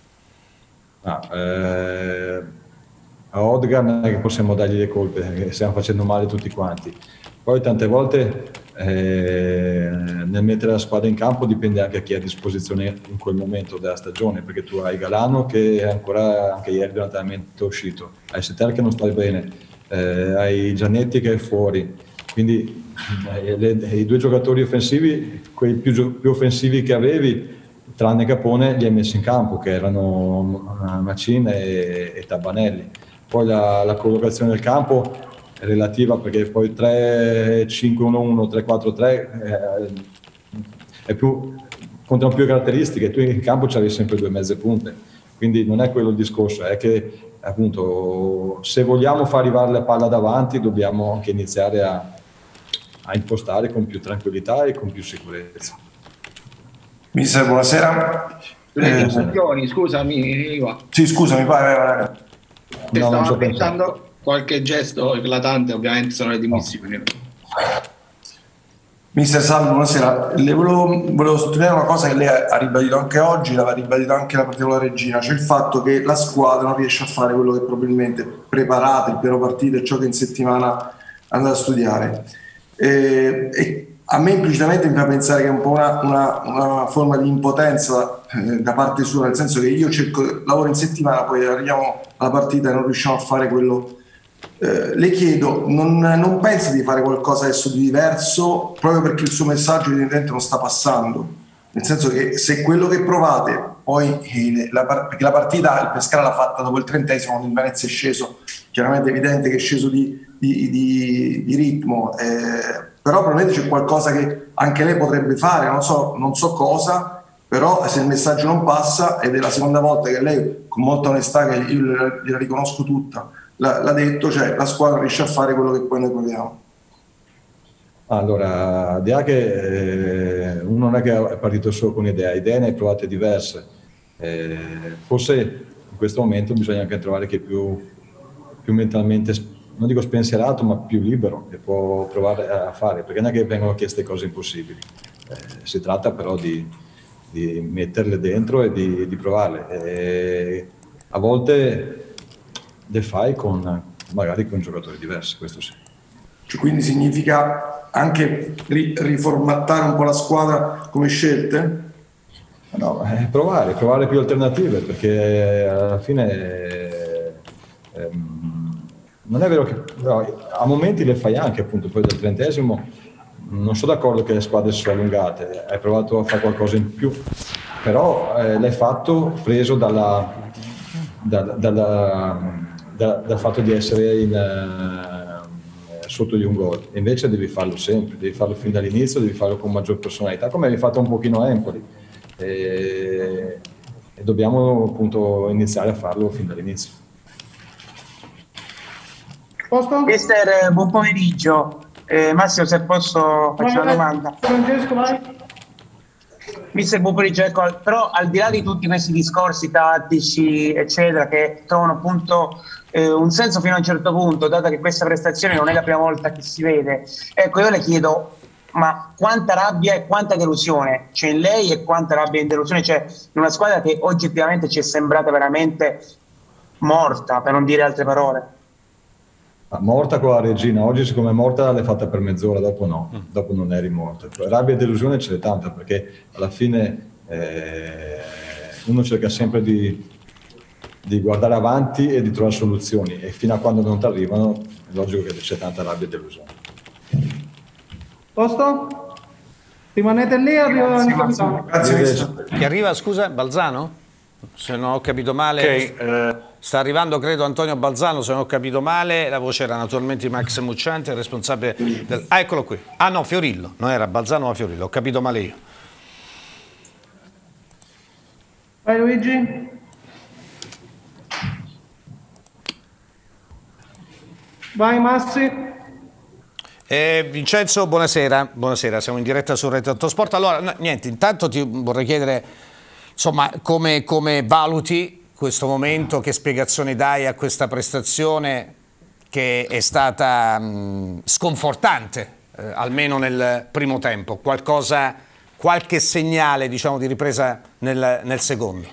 F: Ah, eh, a Odgaard non è che possiamo dargli le colpe, perché stiamo facendo male tutti quanti. Poi tante volte eh, nel mettere la squadra in campo dipende anche a chi è a disposizione in quel momento della stagione, perché tu hai Galano che è ancora anche ieri durante uscito, hai Seter che non sta bene, eh, hai Giannetti che è fuori, quindi eh, le, i due giocatori offensivi, quei più, più offensivi che avevi, tranne Capone, li hai messi in campo, che erano Macin e, e Tabanelli. Poi la, la collocazione del campo è relativa, perché poi tre cinque uno uno, tre quattro tre eh, è più, contano più caratteristiche, tu in campo c'avevi sempre due mezze punte, quindi non è quello il discorso, è che appunto se vogliamo far arrivare la palla davanti dobbiamo anche iniziare a, a impostare con più tranquillità e con più sicurezza.
I: Mister, buonasera.
H: Eh, scusami, va.
I: Sì, scusami, vai, vai, vai.
H: No, stavo aspettando qualche gesto eclatante, ovviamente sono le dimissioni.
I: Mister Salvo, buonasera. Le volevo, volevo sottolineare una cosa che lei ha ribadito anche oggi, l'aveva ribadito anche la partita con la Regina, cioè il fatto che la squadra non riesce a fare quello che probabilmente preparate, il piano partita e ciò che in settimana andate a studiare. E, e a me implicitamente mi fa pensare che è un po' una, una, una forma di impotenza eh, da parte sua, nel senso che io cerco, lavoro in settimana, poi arriviamo alla partita e non riusciamo a fare quello. Eh, le chiedo, non, non pensi di fare qualcosa adesso di diverso proprio perché il suo messaggio evidentemente non sta passando? Nel senso che se quello che provate poi, eh, la, perché la partita il Pescara l'ha fatta dopo il trentesimo, quando il Venezia è sceso, chiaramente è evidente che è sceso di, di, di, di ritmo, eh, però probabilmente c'è qualcosa che anche lei potrebbe fare, non so, non so cosa, però se il messaggio non passa, ed è la seconda volta che lei con molta onestà, che io gliela riconosco tutta, l'ha detto, cioè la squadra riesce a fare quello che poi noi proviamo.
F: Allora, di là che eh, uno non è che è partito solo con idee, idee ne hai provate diverse, eh, forse in questo momento bisogna anche trovare chi è più, più mentalmente, non dico spensierato, ma più libero, che può provare a fare, perché non è che vengono chieste cose impossibili, eh, si tratta però di, di metterle dentro e di, di provarle. E a volte le fai con magari con giocatori diversi, questo sì.
I: Cioè, quindi significa anche ri- riformattare un po' la squadra come scelte?
F: No, eh, provare, provare più alternative, perché alla fine eh, ehm, non è vero che no, a momenti le fai anche, appunto, poi dal trentesimo non sono d'accordo che le squadre si sono allungate, hai provato a fare qualcosa in più, però eh, l'hai fatto preso dalla, da, dalla Da, dal fatto di essere in, uh, sotto di un gol, e invece devi farlo sempre, devi farlo fin dall'inizio, devi farlo con maggior personalità, come avevi fatto un pochino a Empoli, e, e dobbiamo appunto iniziare a farlo fin dall'inizio.
D: Posto?
J: Mister, buon pomeriggio. Eh, Massimo, se posso faccio una domanda.
D: Francesco, vai.
J: Mister, buon pomeriggio. Ecco, però al di là di tutti questi discorsi tattici, eccetera, che trovano appunto eh, un senso fino a un certo punto, dato che questa prestazione non è la prima volta che si vede, ecco, io le chiedo, ma quanta rabbia e quanta delusione c'è in lei e quanta rabbia e delusione c'è in una squadra che oggettivamente ci è sembrata veramente morta, per non dire altre parole?
F: Morta con la Regina, oggi siccome è morta l'hai fatta per mezz'ora, dopo no, mm. dopo non eri morta. Rabbia e delusione ce n'è tanta, perché alla fine eh, uno cerca sempre di, di guardare avanti e di trovare soluzioni, e fino a quando non ti arrivano è logico che c'è tanta rabbia e delusione.
D: Posto? Rimanete lì, arriva il capitano.
I: Grazie.
A: Chi arriva, scusa, Balzano? Se non ho capito male,
E: okay, eh.
A: sta arrivando credo Antonio Balzano, se non ho capito male. La voce era naturalmente di Max Mucciante, il responsabile del... Ah, eccolo qui. Ah no, Fiorillo, non era Balzano ma Fiorillo, ho capito male io.
D: Vai Luigi. Vai Massi.
A: Eh, Vincenzo, buonasera. Buonasera, siamo in diretta su Rete otto Sport. Allora, no, niente, intanto ti vorrei chiedere, insomma, come, come valuti questo momento, che spiegazioni dai a questa prestazione che è stata mh, sconfortante, eh, almeno nel primo tempo, qualcosa, qualche segnale, diciamo, di ripresa nel, nel secondo?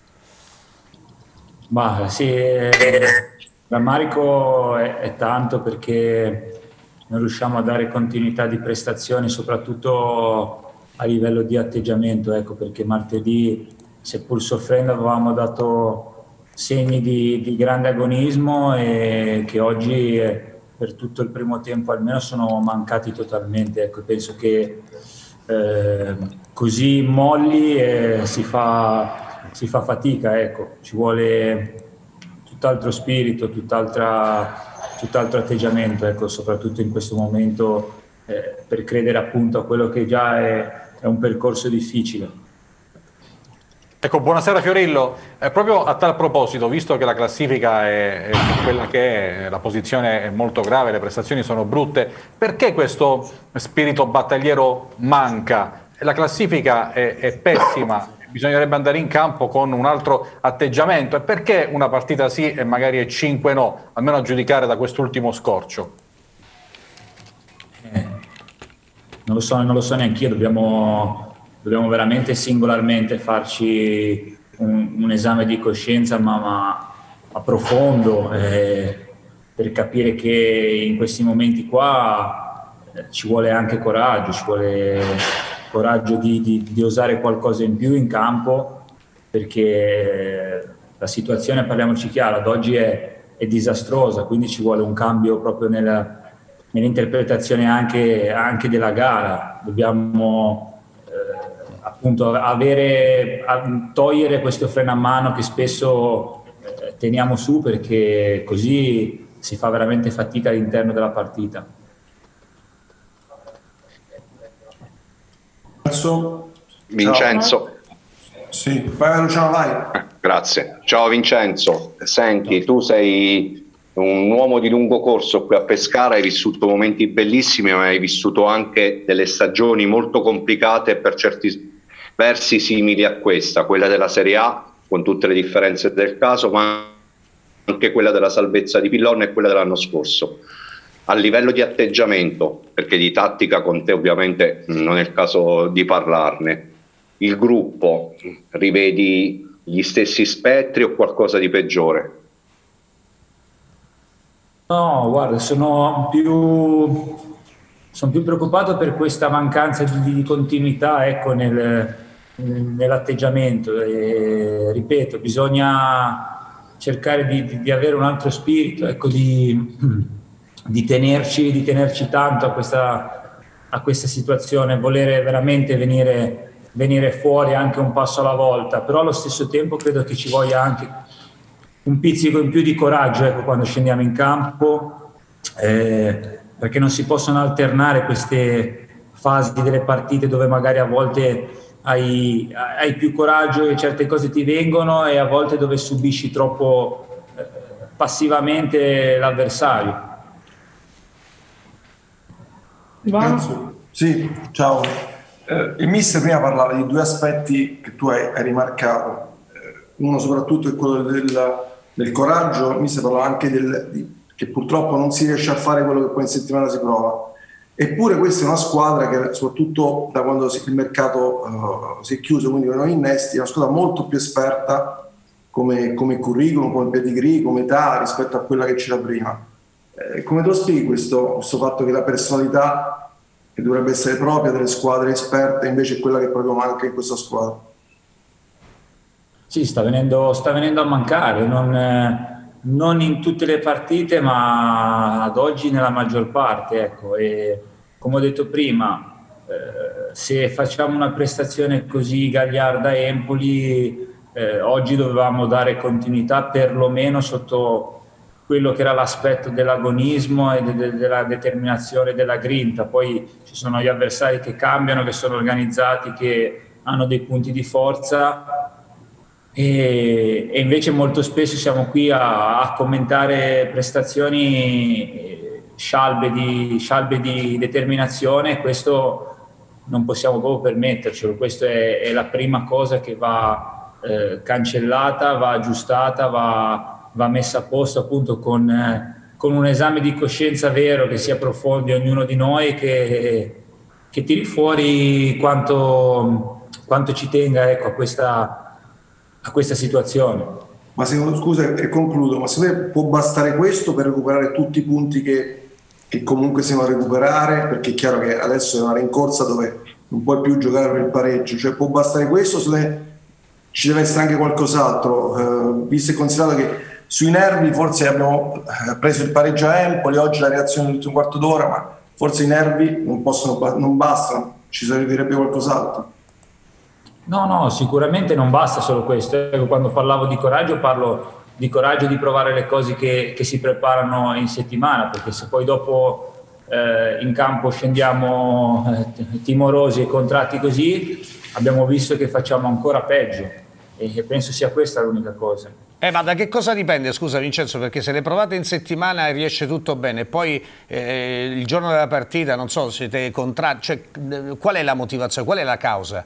K: Ma sì, eh, rammarico è, è tanto, perché non riusciamo a dare continuità di prestazioni, soprattutto a livello di atteggiamento, ecco, perché martedì, seppur soffrendo, avevamo dato segni di, di grande agonismo, e che oggi eh, per tutto il primo tempo almeno sono mancati totalmente, ecco. Penso che eh, così molli eh, si, fa, si fa fatica, ecco. Ci vuole tutt'altro spirito, tutt'altra, tutt'altro atteggiamento, ecco, soprattutto in questo momento, eh, per credere appunto a quello che già è, è un percorso difficile.
E: Ecco, buonasera Fiorillo, eh, proprio a tal proposito, visto che la classifica è, è quella che è, la posizione è molto grave, le prestazioni sono brutte, perché questo spirito battagliero manca? La classifica è, è pessima, bisognerebbe andare in campo con un altro atteggiamento, e perché una partita sì e magari è cinque no, almeno a giudicare da quest'ultimo scorcio?
K: Eh, non lo so, non lo so neanche io, dobbiamo, dobbiamo veramente singolarmente farci un, un esame di coscienza ma, ma, ma profondo eh, per capire che in questi momenti qua eh, ci vuole anche coraggio, ci vuole coraggio di, di, di osare qualcosa in più in campo, perché la situazione, parliamoci chiaro, ad oggi è, è disastrosa, quindi ci vuole un cambio proprio nella, nell'interpretazione anche, anche della gara. Dobbiamo eh, appunto avere, a, togliere questo freno a mano che spesso eh, teniamo su, perché così si fa veramente fatica all'interno della partita.
L: Vincenzo.
I: Sì, vai Luciano, vai.
L: Grazie. Ciao Vincenzo, senti, tu sei un uomo di lungo corso qui a Pescara, hai vissuto momenti bellissimi, ma hai vissuto anche delle stagioni molto complicate, per certi versi simili a questa, quella della Serie A, con tutte le differenze del caso, ma anche quella della salvezza di Pillon e quella dell'anno scorso. A livello di atteggiamento, perché di tattica con te ovviamente non è il caso di parlarne, il gruppo, rivedi gli stessi spettri o qualcosa di peggiore?
K: No, guarda, sono più, sono più preoccupato per questa mancanza di, di continuità, ecco, nel, nell'atteggiamento. E, ripeto, bisogna cercare di, di, di avere un altro spirito, ecco, di, di, tenerci, di tenerci tanto a questa, a questa situazione, volere veramente venire... venire fuori anche un passo alla volta, però allo stesso tempo credo che ci voglia anche un pizzico in più di coraggio, ecco, quando scendiamo in campo, eh, perché non si possono alternare queste fasi delle partite dove magari a volte hai, hai più coraggio e certe cose ti vengono, e a volte dove subisci troppo eh, passivamente l'avversario.
I: Ivano? Sì, ciao. Eh, il mister prima parlava di due aspetti che tu hai, hai rimarcato, eh, uno soprattutto è quello del, del coraggio. Il mister parlava anche del, di, che purtroppo non si riesce a fare quello che poi in settimana si prova, eppure questa è una squadra che soprattutto da quando si, il mercato uh, si è chiuso, quindi con i innesti, è una squadra molto più esperta come, come curriculum, come pedigree, come età rispetto a quella che c'era prima. Eh, come te lo spieghi questo, questo fatto che la personalità che dovrebbe essere propria delle squadre esperte invece è quella che proprio manca in questa squadra?
K: Sì, sta venendo, sta venendo a mancare, non, eh, non in tutte le partite, ma ad oggi nella maggior parte, ecco. E come ho detto prima, eh, se facciamo una prestazione così gagliarda a Empoli, eh, oggi dovevamo dare continuità perlomeno sotto quello che era l'aspetto dell'agonismo e de- de- della determinazione, della grinta. Poi ci sono gli avversari che cambiano, che sono organizzati, che hanno dei punti di forza, e, e invece molto spesso siamo qui a, a commentare prestazioni scialbe di, scialbe di determinazione, e questo non possiamo proprio permettercelo. Questa è, è la prima cosa che va eh, cancellata, va aggiustata, va va messa a posto, appunto, con, eh, con un esame di coscienza vero, che si approfondi ognuno di noi, che, che tiri fuori quanto, quanto ci tenga, ecco, a questa, a questa situazione.
I: Ma secondo, scusa, e concludo, ma secondo te può bastare questo per recuperare tutti i punti che, che comunque siamo a recuperare? Perché è chiaro che adesso è una rincorsa dove non puoi più giocare per il pareggio, cioè può bastare questo? Se ne, ci deve essere anche qualcos'altro, eh, visto e considerato che sui nervi forse abbiamo preso il pareggio a Empoli, oggi la reazione dell'ultimo quarto d'ora, ma forse i nervi non, possono, non bastano, ci servirebbe qualcos'altro.
K: No, no, sicuramente non basta solo questo. Quando parlavo di coraggio, parlo di coraggio di provare le cose che, che si preparano in settimana, perché se poi dopo eh, in campo scendiamo eh, timorosi e contratti così, abbiamo visto che facciamo ancora peggio, e penso sia questa l'unica cosa.
A: Eh, ma da che cosa dipende, scusa Vincenzo, perché se le provate in settimana e riesce tutto bene, poi eh, il giorno della partita, non so, siete contratti, cioè, qual è la motivazione, qual è la causa?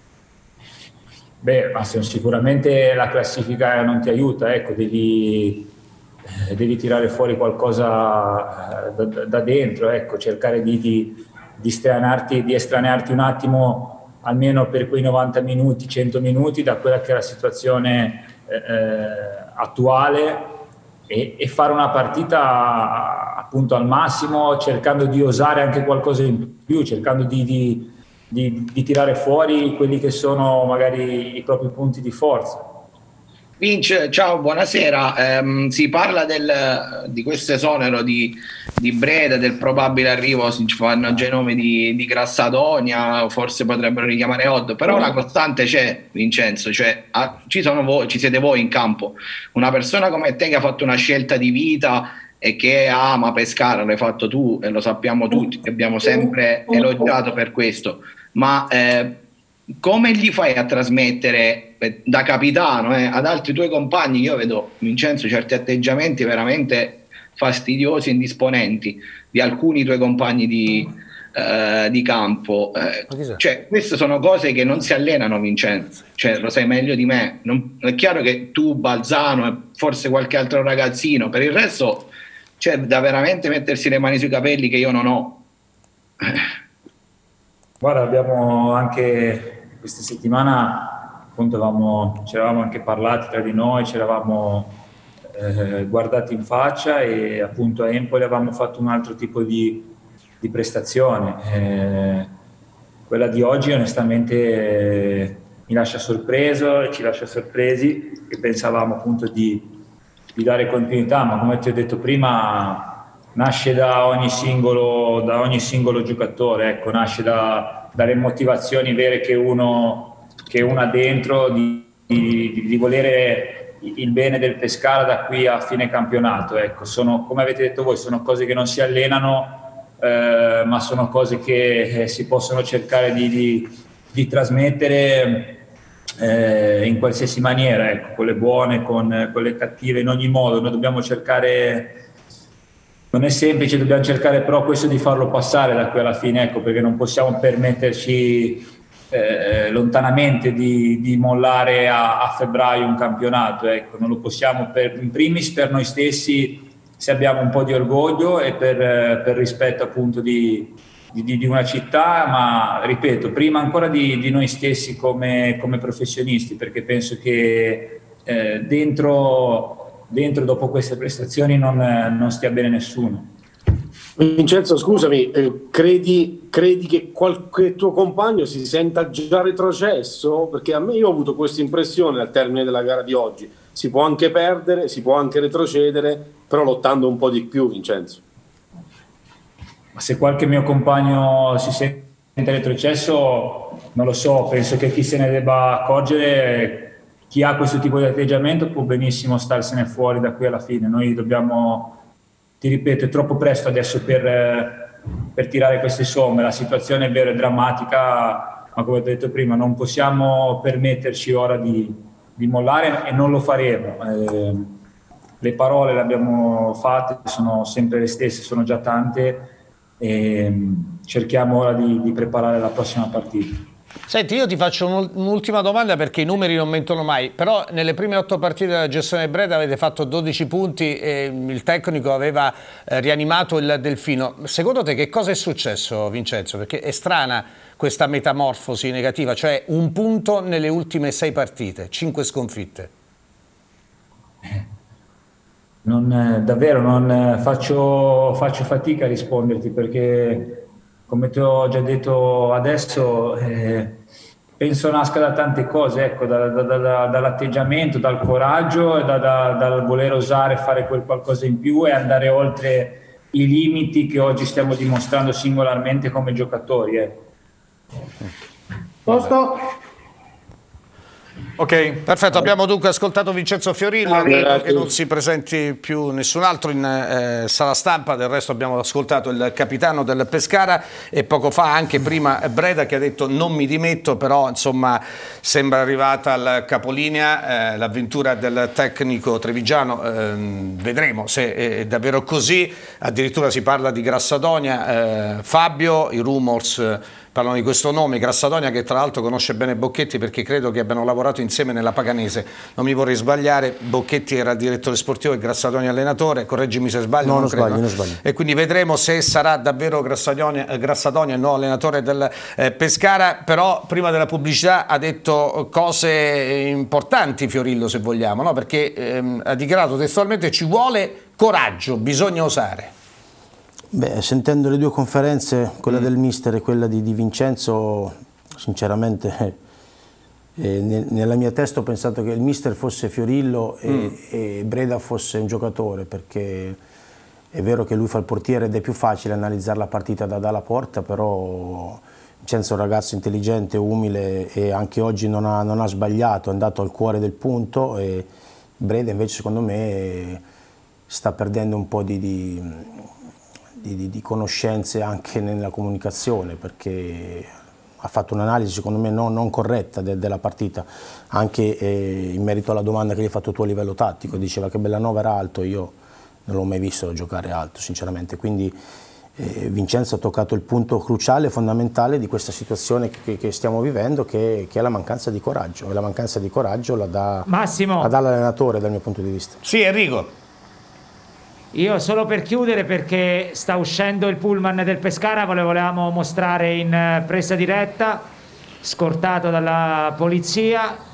K: Beh, ma sicuramente la classifica non ti aiuta, ecco, devi, devi tirare fuori qualcosa da, da dentro, ecco, cercare di, di, di estranearti, di estranearti un attimo, almeno per quei novanta minuti, cento minuti, da quella che è la situazione eh, attuale e, e fare una partita appunto al massimo, cercando di osare anche qualcosa in più, cercando di, di, di, di tirare fuori quelli che sono magari i propri punti di forza.
H: Vince, ciao, buonasera. Eh, si parla del, di questo esonero di, di Breda, del probabile arrivo, si fanno già i nomi di, di Grassadonia, forse potrebbero richiamare Odd, però la costante c'è, Vincenzo, cioè, ah, ci, sono voi, ci siete voi in campo. Una persona come te che ha fatto una scelta di vita e che ama Pescara, l'hai fatto tu e lo sappiamo tutti, ti abbiamo sempre elogiato per questo, ma eh, come gli fai a trasmettere da capitano eh, ad altri tuoi compagni? Io vedo, Vincenzo, certi atteggiamenti veramente fastidiosi e indisponenti di alcuni tuoi compagni di, eh, di campo, eh, cioè queste sono cose che non si allenano, Vincenzo, cioè, lo sai meglio di me. Non, è chiaro che tu, Balzano e forse qualche altro ragazzino, per il resto c'è da veramente mettersi le mani sui capelli che io non ho.
K: Guarda, abbiamo anche questa settimana, appunto, avevamo, ci eravamo anche parlati tra di noi, ci eravamo eh, guardati in faccia e appunto a Empoli avevamo fatto un altro tipo di, di prestazione. Eh, quella di oggi onestamente eh, mi lascia sorpreso, ci lascia sorpresi, che pensavamo appunto di, di dare continuità, ma come ti ho detto prima nasce da ogni singolo, da ogni singolo giocatore, ecco, nasce da, dalle motivazioni vere che uno, che uno ha dentro di, di, di volere il bene del Pescara da qui a fine campionato. Ecco, sono, come avete detto voi, sono cose che non si allenano, eh, ma sono cose che eh, si possono cercare di, di, di trasmettere eh, in qualsiasi maniera, ecco, con le buone, con, con le cattive, in ogni modo. Noi dobbiamo cercare. Non è semplice, dobbiamo cercare però questo di farlo passare da qui alla fine, ecco, perché non possiamo permetterci eh, lontanamente di, di mollare a, a febbraio un campionato, ecco, non lo possiamo, per, in primis per noi stessi, se abbiamo un po' di orgoglio e per, per rispetto appunto di, di, di una città, ma ripeto, prima ancora di, di noi stessi come, come professionisti, perché penso che eh, dentro... dentro dopo queste prestazioni non, non stia bene nessuno.
M: Vincenzo, scusami, eh, credi, credi che qualche tuo compagno si senta già retrocesso? Perché a me, io ho avuto questa impressione al termine della gara di oggi. Si può anche perdere, si può anche retrocedere, però lottando un po' di più, Vincenzo.
K: Ma se qualche mio compagno si sente retrocesso, non lo so, penso che chi se ne debba accorgere, chi ha questo tipo di atteggiamento può benissimo starsene fuori da qui alla fine. Noi dobbiamo, ti ripeto, è troppo presto adesso per, per tirare queste somme. La situazione è vera e drammatica, ma come ho detto prima non possiamo permetterci ora di, di mollare e non lo faremo. Eh, le parole le abbiamo fatte, sono sempre le stesse, sono già tante e cerchiamo ora di, di preparare la prossima partita.
A: Senti, io ti faccio un'ultima domanda perché i numeri non mentono mai, però nelle prime otto partite della gestione Breda avete fatto dodici punti e il tecnico aveva eh, rianimato il Delfino. Secondo te che cosa è successo, Vincenzo? Perché è strana questa metamorfosi negativa, cioè un punto nelle ultime sei partite, cinque sconfitte.
K: Non, davvero non faccio, faccio fatica a risponderti perché, come ti ho già detto adesso, eh, penso nasca da tante cose, ecco, da, da, da, dall'atteggiamento, dal coraggio e da, da, dal voler osare fare quel qualcosa in più e andare oltre i limiti che oggi stiamo dimostrando singolarmente come giocatori. Eh.
D: Posto?
E: Ok,
A: perfetto, abbiamo dunque ascoltato Vincenzo Fiorillo, credo che non si presenti più nessun altro in eh, sala stampa, del resto abbiamo ascoltato il capitano del Pescara e poco fa anche prima Breda che ha detto non mi dimetto, però insomma sembra arrivata al capolinea eh, l'avventura del tecnico trevigiano, eh, vedremo se è davvero così, addirittura si parla di Grassadonia. eh, Fabio, i rumors parlano di questo nome, Grassadonia, che tra l'altro conosce bene Bocchetti perché credo che abbiano lavorato insieme nella Paganese, non mi vorrei sbagliare, Bocchetti era direttore sportivo e Grassadonia allenatore, correggimi se sbaglio.
B: No,
A: non,
B: non
A: credo.
B: sbaglio, non sbaglio.
A: E quindi vedremo se sarà davvero Grassadonia, Grassadonia il nuovo allenatore del eh, Pescara, però prima della pubblicità ha detto cose importanti Fiorillo, se vogliamo, no? Perché ehm, ha dichiarato testualmente: ci vuole coraggio, bisogna osare.
B: Beh, sentendo le due conferenze, quella mm. del mister e quella di, di Vincenzo, sinceramente eh, nel, nella mia testa ho pensato che il mister fosse Fiorillo e, mm. e Breda fosse un giocatore, perché è vero che lui fa il portiere ed è più facile analizzare la partita da, dalla porta, però Vincenzo è un ragazzo intelligente, umile e anche oggi non ha, non ha sbagliato, è andato al cuore del punto, e Breda invece secondo me sta perdendo un po' di, di, di, di conoscenze anche nella comunicazione, perché ha fatto un'analisi secondo me non, non corretta de, della partita, anche eh, in merito alla domanda che gli hai fatto tu a livello tattico, diceva che Bellanova era alto, io non l'ho mai visto giocare alto sinceramente, quindi eh, Vincenzo ha toccato il punto cruciale, fondamentale di questa situazione che, che stiamo vivendo, che, che è la mancanza di coraggio, e la mancanza di coraggio la dà, la dà l'allenatore dal mio punto di vista.
A: Sì, Enrico.
C: Io solo per chiudere, perché sta uscendo il pullman del Pescara, ve lo volevamo mostrare in presa diretta, scortato dalla polizia,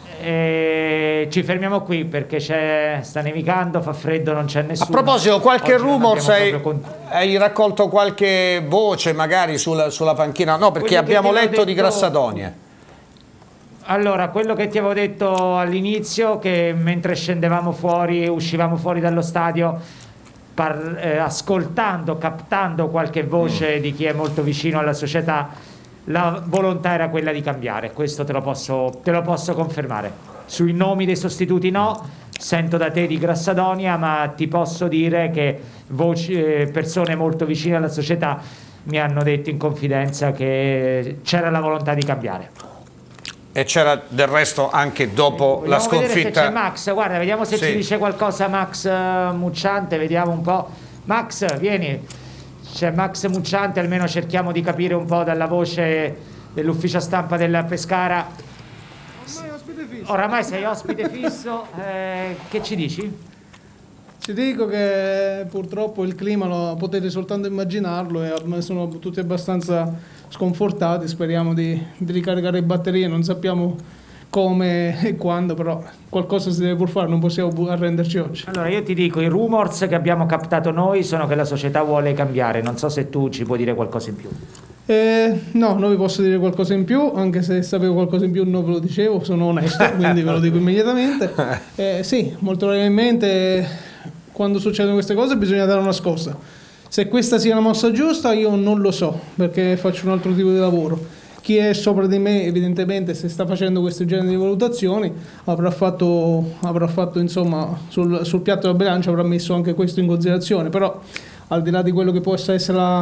C: e ci fermiamo qui perché sta nevicando, fa freddo, non c'è nessuno.
A: A proposito, qualche
C: Oggi
A: rumors, hai,
C: con...
A: hai raccolto qualche voce magari sulla, sulla panchina? No, perché quello abbiamo letto detto... di Grassadonia.
C: Allora, quello che ti avevo detto all'inizio, che mentre scendevamo fuori, uscivamo fuori dallo stadio, Par, eh, ascoltando, captando qualche voce mm. di chi è molto vicino alla società, la volontà era quella di cambiare, questo te lo posso, te lo posso confermare. Sui nomi dei sostituti no, sento da te di Grassadonia, ma ti posso dire che voci, eh, persone molto vicine alla società mi hanno detto in confidenza che c'era la volontà di cambiare.
A: E c'era del resto anche dopo
C: Vogliamo
A: la sconfitta.
C: Vedere se c'è Max, guarda, vediamo se sì. ci dice qualcosa Max Mucciante, vediamo un po'. Max, vieni, c'è Max Mucciante, almeno cerchiamo di capire un po' dalla voce dell'ufficio stampa del Pescara.
D: Oramai ospite fisso.
C: Oramai sei ospite fisso, eh, che ci dici?
D: Ci dico che purtroppo il clima lo potete soltanto immaginarlo e ormai sono tutti abbastanza sconfortati, speriamo di, di ricaricare le batterie, non sappiamo come e quando, però qualcosa si deve pur fare, non possiamo arrenderci oggi.
C: Allora io ti dico, i rumors che abbiamo captato noi sono che la società vuole cambiare, non so se tu ci puoi dire qualcosa in più.
D: Eh, no, non vi posso dire qualcosa in più, anche se sapevo qualcosa in più non ve lo dicevo, sono onesto, quindi ve lo dico immediatamente. Eh, sì, molto probabilmente quando succedono queste cose bisogna dare una scossa. Se questa sia la mossa giusta io non lo so, perché faccio un altro tipo di lavoro. Chi è sopra di me evidentemente, se sta facendo questo genere di valutazioni, avrà fatto, avrà fatto insomma sul, sul piatto della bilancia avrà messo anche questo in considerazione, però al di là di quello che possa essere la,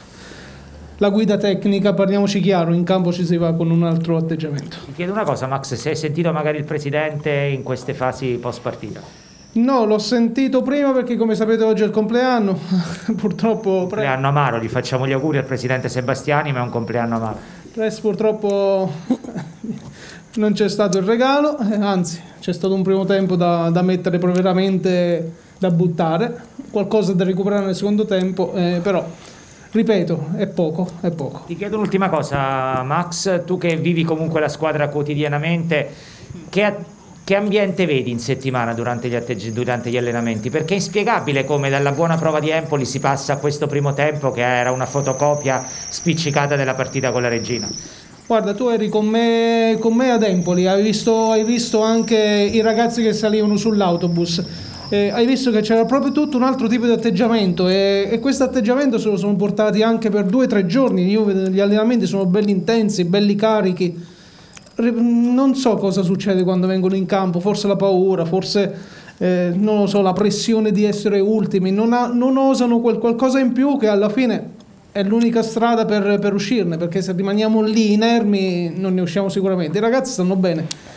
D: la guida tecnica, parliamoci chiaro, in campo ci si va con un altro atteggiamento.
C: Ti chiedo una cosa Max, se hai sentito magari il presidente in queste fasi post partita?
D: No, l'ho sentito prima perché come sapete oggi è il compleanno, purtroppo...
C: Compleanno amaro, gli facciamo gli auguri al presidente Sebastiani, ma è un compleanno amaro.
D: Presto purtroppo non c'è stato il regalo, anzi c'è stato un primo tempo da, da mettere veramente da buttare, qualcosa da recuperare nel secondo tempo, eh, però ripeto, è poco, è poco.
C: Ti chiedo un'ultima cosa Max, tu che vivi comunque la squadra quotidianamente, che Che ambiente vedi in settimana durante gli, durante gli allenamenti? Perché è inspiegabile come dalla buona prova di Empoli si passa a questo primo tempo che era una fotocopia spiccicata della partita con la Regina.
D: Guarda, tu eri con me, con me ad Empoli, hai visto, hai visto anche i ragazzi che salivano sull'autobus, eh, hai visto che c'era proprio tutto un altro tipo di atteggiamento e, e questo atteggiamento se lo sono portati anche per due o tre giorni. Io vedo gli allenamenti sono belli intensi, belli carichi. Non so cosa succede quando vengono in campo, forse la paura, forse eh, non lo so, la pressione di essere ultimi, non, ha, non osano quel qualcosa in più che alla fine è l'unica strada per, per uscirne, perché se rimaniamo lì inermi non ne usciamo sicuramente. I ragazzi stanno bene,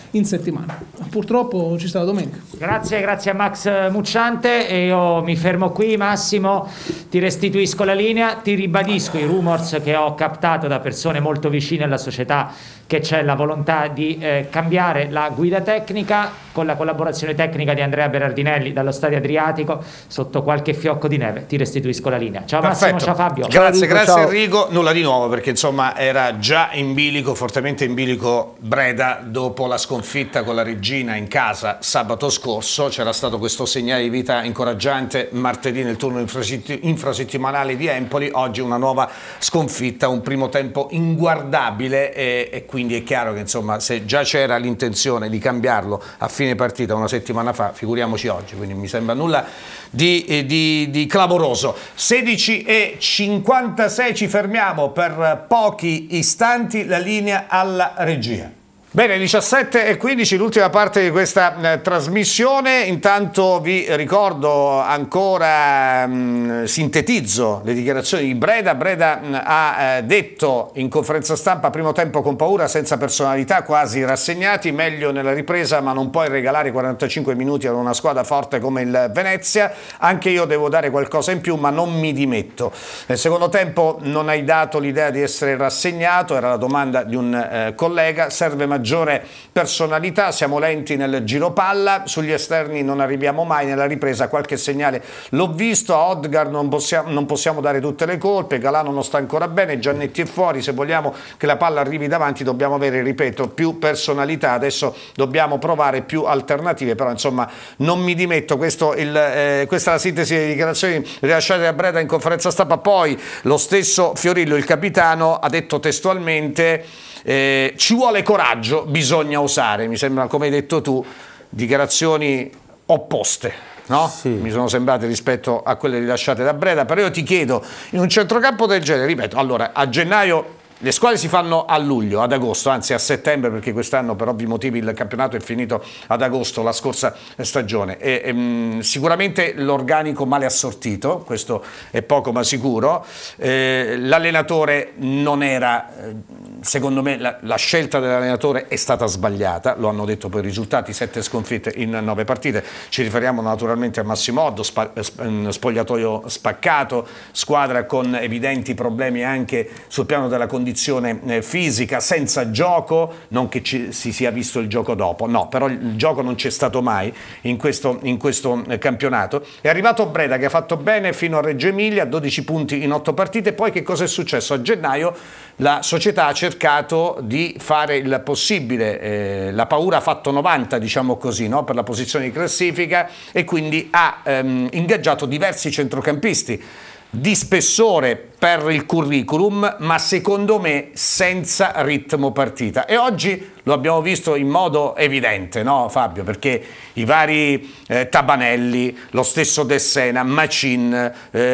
D: in settimana. Purtroppo ci sarà domenica.
C: Grazie, grazie a Max Mucciante, e io mi fermo qui. Massimo, ti restituisco la linea, ti ribadisco i rumors che ho captato da persone molto vicine alla società, che c'è la volontà di eh, cambiare la guida tecnica con la collaborazione tecnica di Andrea Berardinelli dallo Stadio Adriatico sotto qualche fiocco di neve. Ti restituisco la linea. Ciao Massimo,
A: Perfetto.
C: ciao Fabio.
A: Grazie,
C: Enrico,
A: grazie
C: ciao.
A: Enrico. Nulla di nuovo, perché insomma era già in bilico, fortemente in bilico Breda dopo la sconfitta con la Reggina in casa sabato scorso. C'era stato questo segnale di vita incoraggiante martedì nel turno infrasettimanale di Empoli, oggi una nuova sconfitta, un primo tempo inguardabile, e, e quindi è chiaro che insomma se già c'era l'intenzione di cambiarlo a fine partita una settimana fa, figuriamoci oggi, quindi mi sembra nulla di, eh, di, di clamoroso. sedici e cinquantasei, ci fermiamo per pochi istanti, la linea alla regia. Bene, diciassette e quindici, l'ultima parte di questa eh, trasmissione. Intanto vi ricordo ancora, mh, sintetizzo le dichiarazioni di Breda. Breda mh, ha eh, detto in conferenza stampa: primo tempo con paura, senza personalità, quasi rassegnati, meglio nella ripresa, ma non puoi regalare quarantacinque minuti ad una squadra forte come il Venezia. Anche io devo dare qualcosa in più, ma non mi dimetto. Nel secondo tempo non hai dato l'idea di essere rassegnato, era la domanda di un eh, collega. Serve maggiore maggiore personalità, siamo lenti nel giro palla, sugli esterni non arriviamo mai, nella ripresa qualche segnale l'ho visto, a Odgar non possiamo, non possiamo dare tutte le colpe, Galano non sta ancora bene, Giannetti è fuori, se vogliamo che la palla arrivi davanti dobbiamo avere, ripeto, più personalità, adesso dobbiamo provare più alternative, però insomma non mi dimetto. Questo il, eh, questa è la sintesi delle dichiarazioni rilasciate da Breda in conferenza stampa. Poi lo stesso Fiorillo, il capitano, ha detto testualmente: Eh, ci vuole coraggio, bisogna osare. Mi sembra, come hai detto tu, dichiarazioni opposte, no? Sì. Mi sono sembrate rispetto a quelle rilasciate da Breda. Però io ti chiedo, in un centrocampo del genere, ripeto, allora a gennaio le squadre si fanno a luglio, ad agosto, anzi a settembre, perché quest'anno per ovvi motivi il campionato è finito ad agosto, la scorsa stagione. E, e, mh, sicuramente l'organico male assortito, questo è poco ma sicuro. Eh, l'allenatore non era, eh, secondo me la, la scelta dell'allenatore è stata sbagliata, lo hanno detto per i risultati, sette sconfitte in nove partite. Ci riferiamo naturalmente a Massimo Oddo, spa, spogliatoio spaccato, squadra con evidenti problemi anche sul piano della condizione fisica, senza gioco, non che ci, si sia visto il gioco dopo, no, però il gioco non c'è stato mai in questo, in questo campionato. È arrivato Breda che ha fatto bene fino a Reggio Emilia, dodici punti in otto partite. Poi che cosa è successo? A gennaio la società ha cercato di fare il possibile, eh, la paura ha fatto novanta, diciamo così, no? Per la posizione di classifica, e quindi ha ehm, ingaggiato diversi centrocampisti di spessore per il curriculum, ma secondo me senza ritmo partita. E oggi lo abbiamo visto in modo evidente, no Fabio? Perché i vari eh, Tabanelli, lo stesso De Sena, Macin,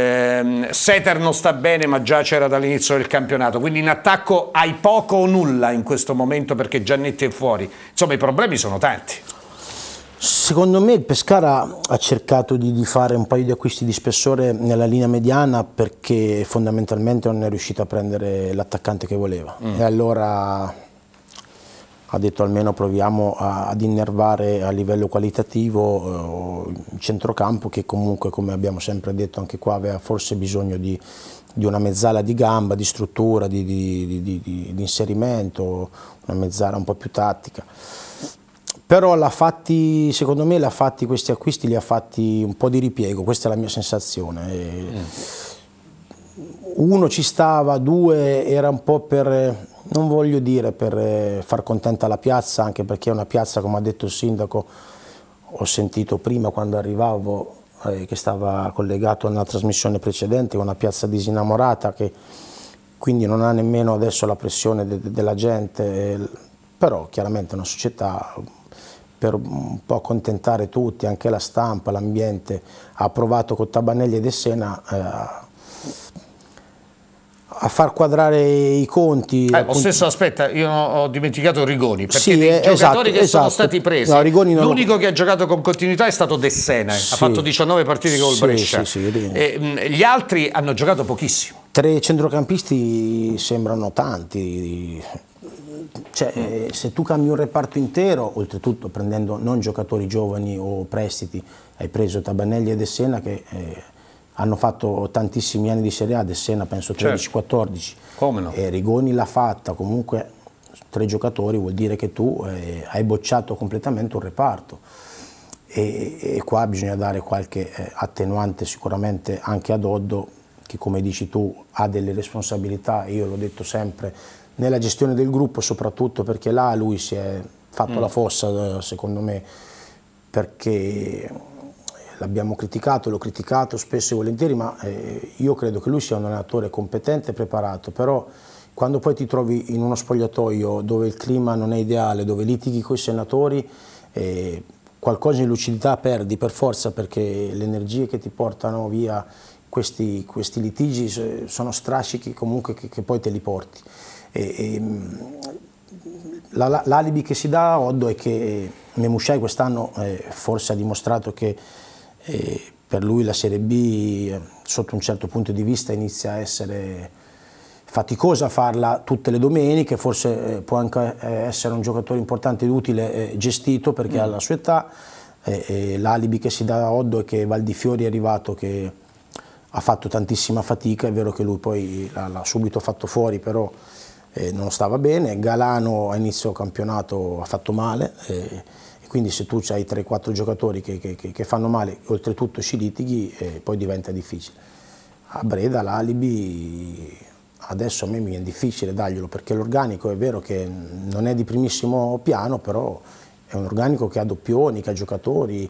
A: eh, Seter non sta bene, ma già c'era dall'inizio del campionato, quindi in attacco hai poco o nulla in questo momento perché Giannetti è fuori. Insomma, i problemi sono tanti.
B: Secondo me il Pescara ha cercato di, di fare un paio di acquisti di spessore nella linea mediana perché fondamentalmente non è riuscito a prendere l'attaccante che voleva. Mm. E allora ha detto almeno proviamo a, ad innervare a livello qualitativo eh, il centrocampo, che comunque, come abbiamo sempre detto anche qua, aveva forse bisogno di, di una mezzala di gamba, di struttura, di, di, di, di, di inserimento, una mezzala un po' più tattica. Però l'ha fatti, secondo me l'ha fatti, questi acquisti li ha fatti un po' di ripiego, questa è la mia sensazione. E uno ci stava, due era un po' per, non voglio dire per far contenta la piazza, anche perché è una piazza, come ha detto il sindaco, ho sentito prima quando arrivavo, eh, che stava collegato alla trasmissione precedente, una piazza disinnamorata che quindi non ha nemmeno adesso la pressione de- de- della gente, però chiaramente è una società, per un po' accontentare tutti, anche la stampa, l'ambiente, ha provato con Tabanelli e De Sena eh, a far quadrare i conti.
A: Eh, lo stesso, aspetta, io ho dimenticato Rigoni, perché
B: sì,
A: dei
B: eh,
A: giocatori
B: esatto,
A: che
B: esatto.
A: sono stati presi,
B: no,
A: l'unico
B: lo...
A: che ha giocato con continuità è stato De Sena, sì. Ha fatto diciannove partite col
B: sì,
A: Brescia,
B: sì, sì,
A: e, mh, gli altri hanno giocato pochissimo.
B: Tre centrocampisti sembrano tanti, cioè, mm. eh, se tu cambi un reparto intero, oltretutto prendendo non giocatori giovani o prestiti, hai preso Tabanelli e De Sena che eh, hanno fatto tantissimi anni di Serie A, De Sena penso tredici quattordici,
A: come no?
B: E Rigoni l'ha fatta, comunque tre giocatori vuol dire che tu eh, hai bocciato completamente un reparto. E, e qua bisogna dare qualche eh, attenuante sicuramente anche ad Oddo, che come dici tu ha delle responsabilità, io l'ho detto sempre, nella gestione del gruppo, soprattutto perché là lui si è fatto mm. la fossa secondo me, perché l'abbiamo criticato, l'ho criticato spesso e volentieri, ma eh, io credo che lui sia un allenatore competente e preparato, però quando poi ti trovi in uno spogliatoio dove il clima non è ideale, dove litighi con i senatori, eh, qualcosa in lucidità perdi per forza, perché le energie che ti portano via questi, questi litigi sono strascichi comunque che, che poi te li porti. L'alibi che si dà a Oddo è che Memushai quest'anno eh, forse ha dimostrato che eh, per lui la Serie B eh, sotto un certo punto di vista inizia a essere faticosa farla tutte le domeniche, forse eh, può anche eh, essere un giocatore importante ed utile eh, gestito perché mm. ha la sua età. Eh, l'alibi che si dà a Oddo è che Valdifiori è arrivato che ha fatto tantissima fatica, è vero che lui poi l'ha subito fatto fuori, però eh, non stava bene. Galano a inizio campionato ha fatto male, eh, e quindi se tu hai tre quattro giocatori che, che, che fanno male, oltretutto ci litighi, eh, poi diventa difficile. A Breda l'alibi adesso a me mi è difficile darglielo, perché l'organico è vero che non è di primissimo piano, però è un organico che ha doppioni, che ha giocatori.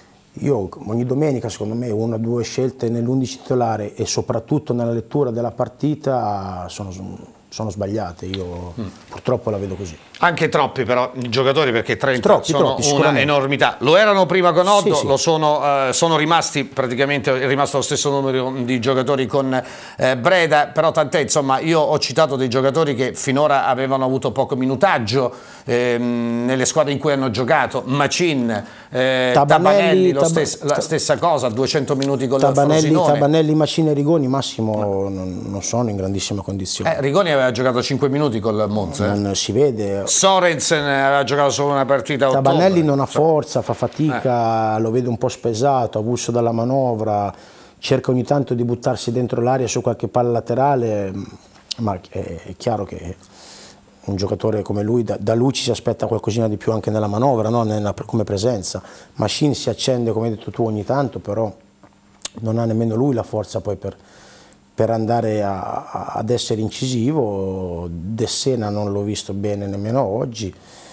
B: Io ogni domenica secondo me una o due scelte nell'undici titolare e soprattutto nella lettura della partita sono, sono sbagliate, io mm. purtroppo la vedo così.
A: Anche troppi però i giocatori, perché trenta
B: troppi,
A: sono
B: troppi,
A: una enormità. Lo erano prima con Oddo,
B: sì, sì.
A: Lo sono, eh, sono rimasti praticamente, è rimasto lo stesso numero di giocatori con eh, Breda, però tant'è, insomma, io ho citato dei giocatori che finora avevano avuto poco minutaggio ehm, nelle squadre in cui hanno giocato. Macin, eh, Tabanelli, Tabanelli lo
B: Tab
A: stes la stessa cosa, duecento minuti con
B: Tabanelli,
A: il Frosinone.
B: Tabanelli, Macin e Rigoni, Massimo non, non sono in grandissima condizione.
A: Eh, Rigoni aveva giocato cinque minuti col Monza.
B: Non eh. si vede.
A: Sorensen aveva giocato solo una partita a ottobre.
B: Tabanelli non ha forza, fa fatica, eh. lo vedo un po' spesato, avulso dalla manovra, cerca ogni tanto di buttarsi dentro l'area su qualche palla laterale, ma è, è chiaro che un giocatore come lui, da, da lui ci si aspetta qualcosina di più anche nella manovra, no? Nella, come presenza. Machine si accende, come hai detto tu, ogni tanto, però non ha nemmeno lui la forza poi per, per andare a, a, ad essere incisivo. De Sena non l'ho visto bene nemmeno oggi.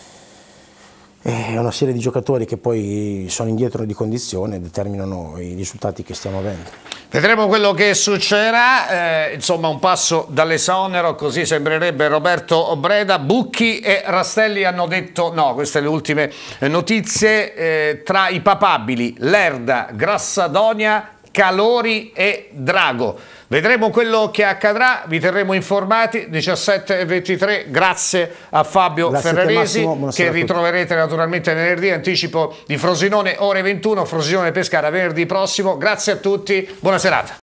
B: È una serie di giocatori che poi sono indietro di condizione e determinano i risultati che stiamo avendo.
A: Vedremo quello che succederà, eh, insomma un passo dall'esonero, così sembrerebbe Roberto Breda. Bucchi e Rastelli hanno detto no, queste le ultime notizie. Eh, tra i papabili Lerda, Grassadonia, Calori e Drago. Vedremo quello che accadrà, vi terremo informati. Diciassette e ventitré, grazie a Fabio
B: grazie
A: Ferraresi,
B: Massimo,
A: che ritroverete naturalmente venerdì, anticipo di Frosinone ore ventuno, Frosinone Pescara venerdì prossimo. Grazie a tutti, buona serata.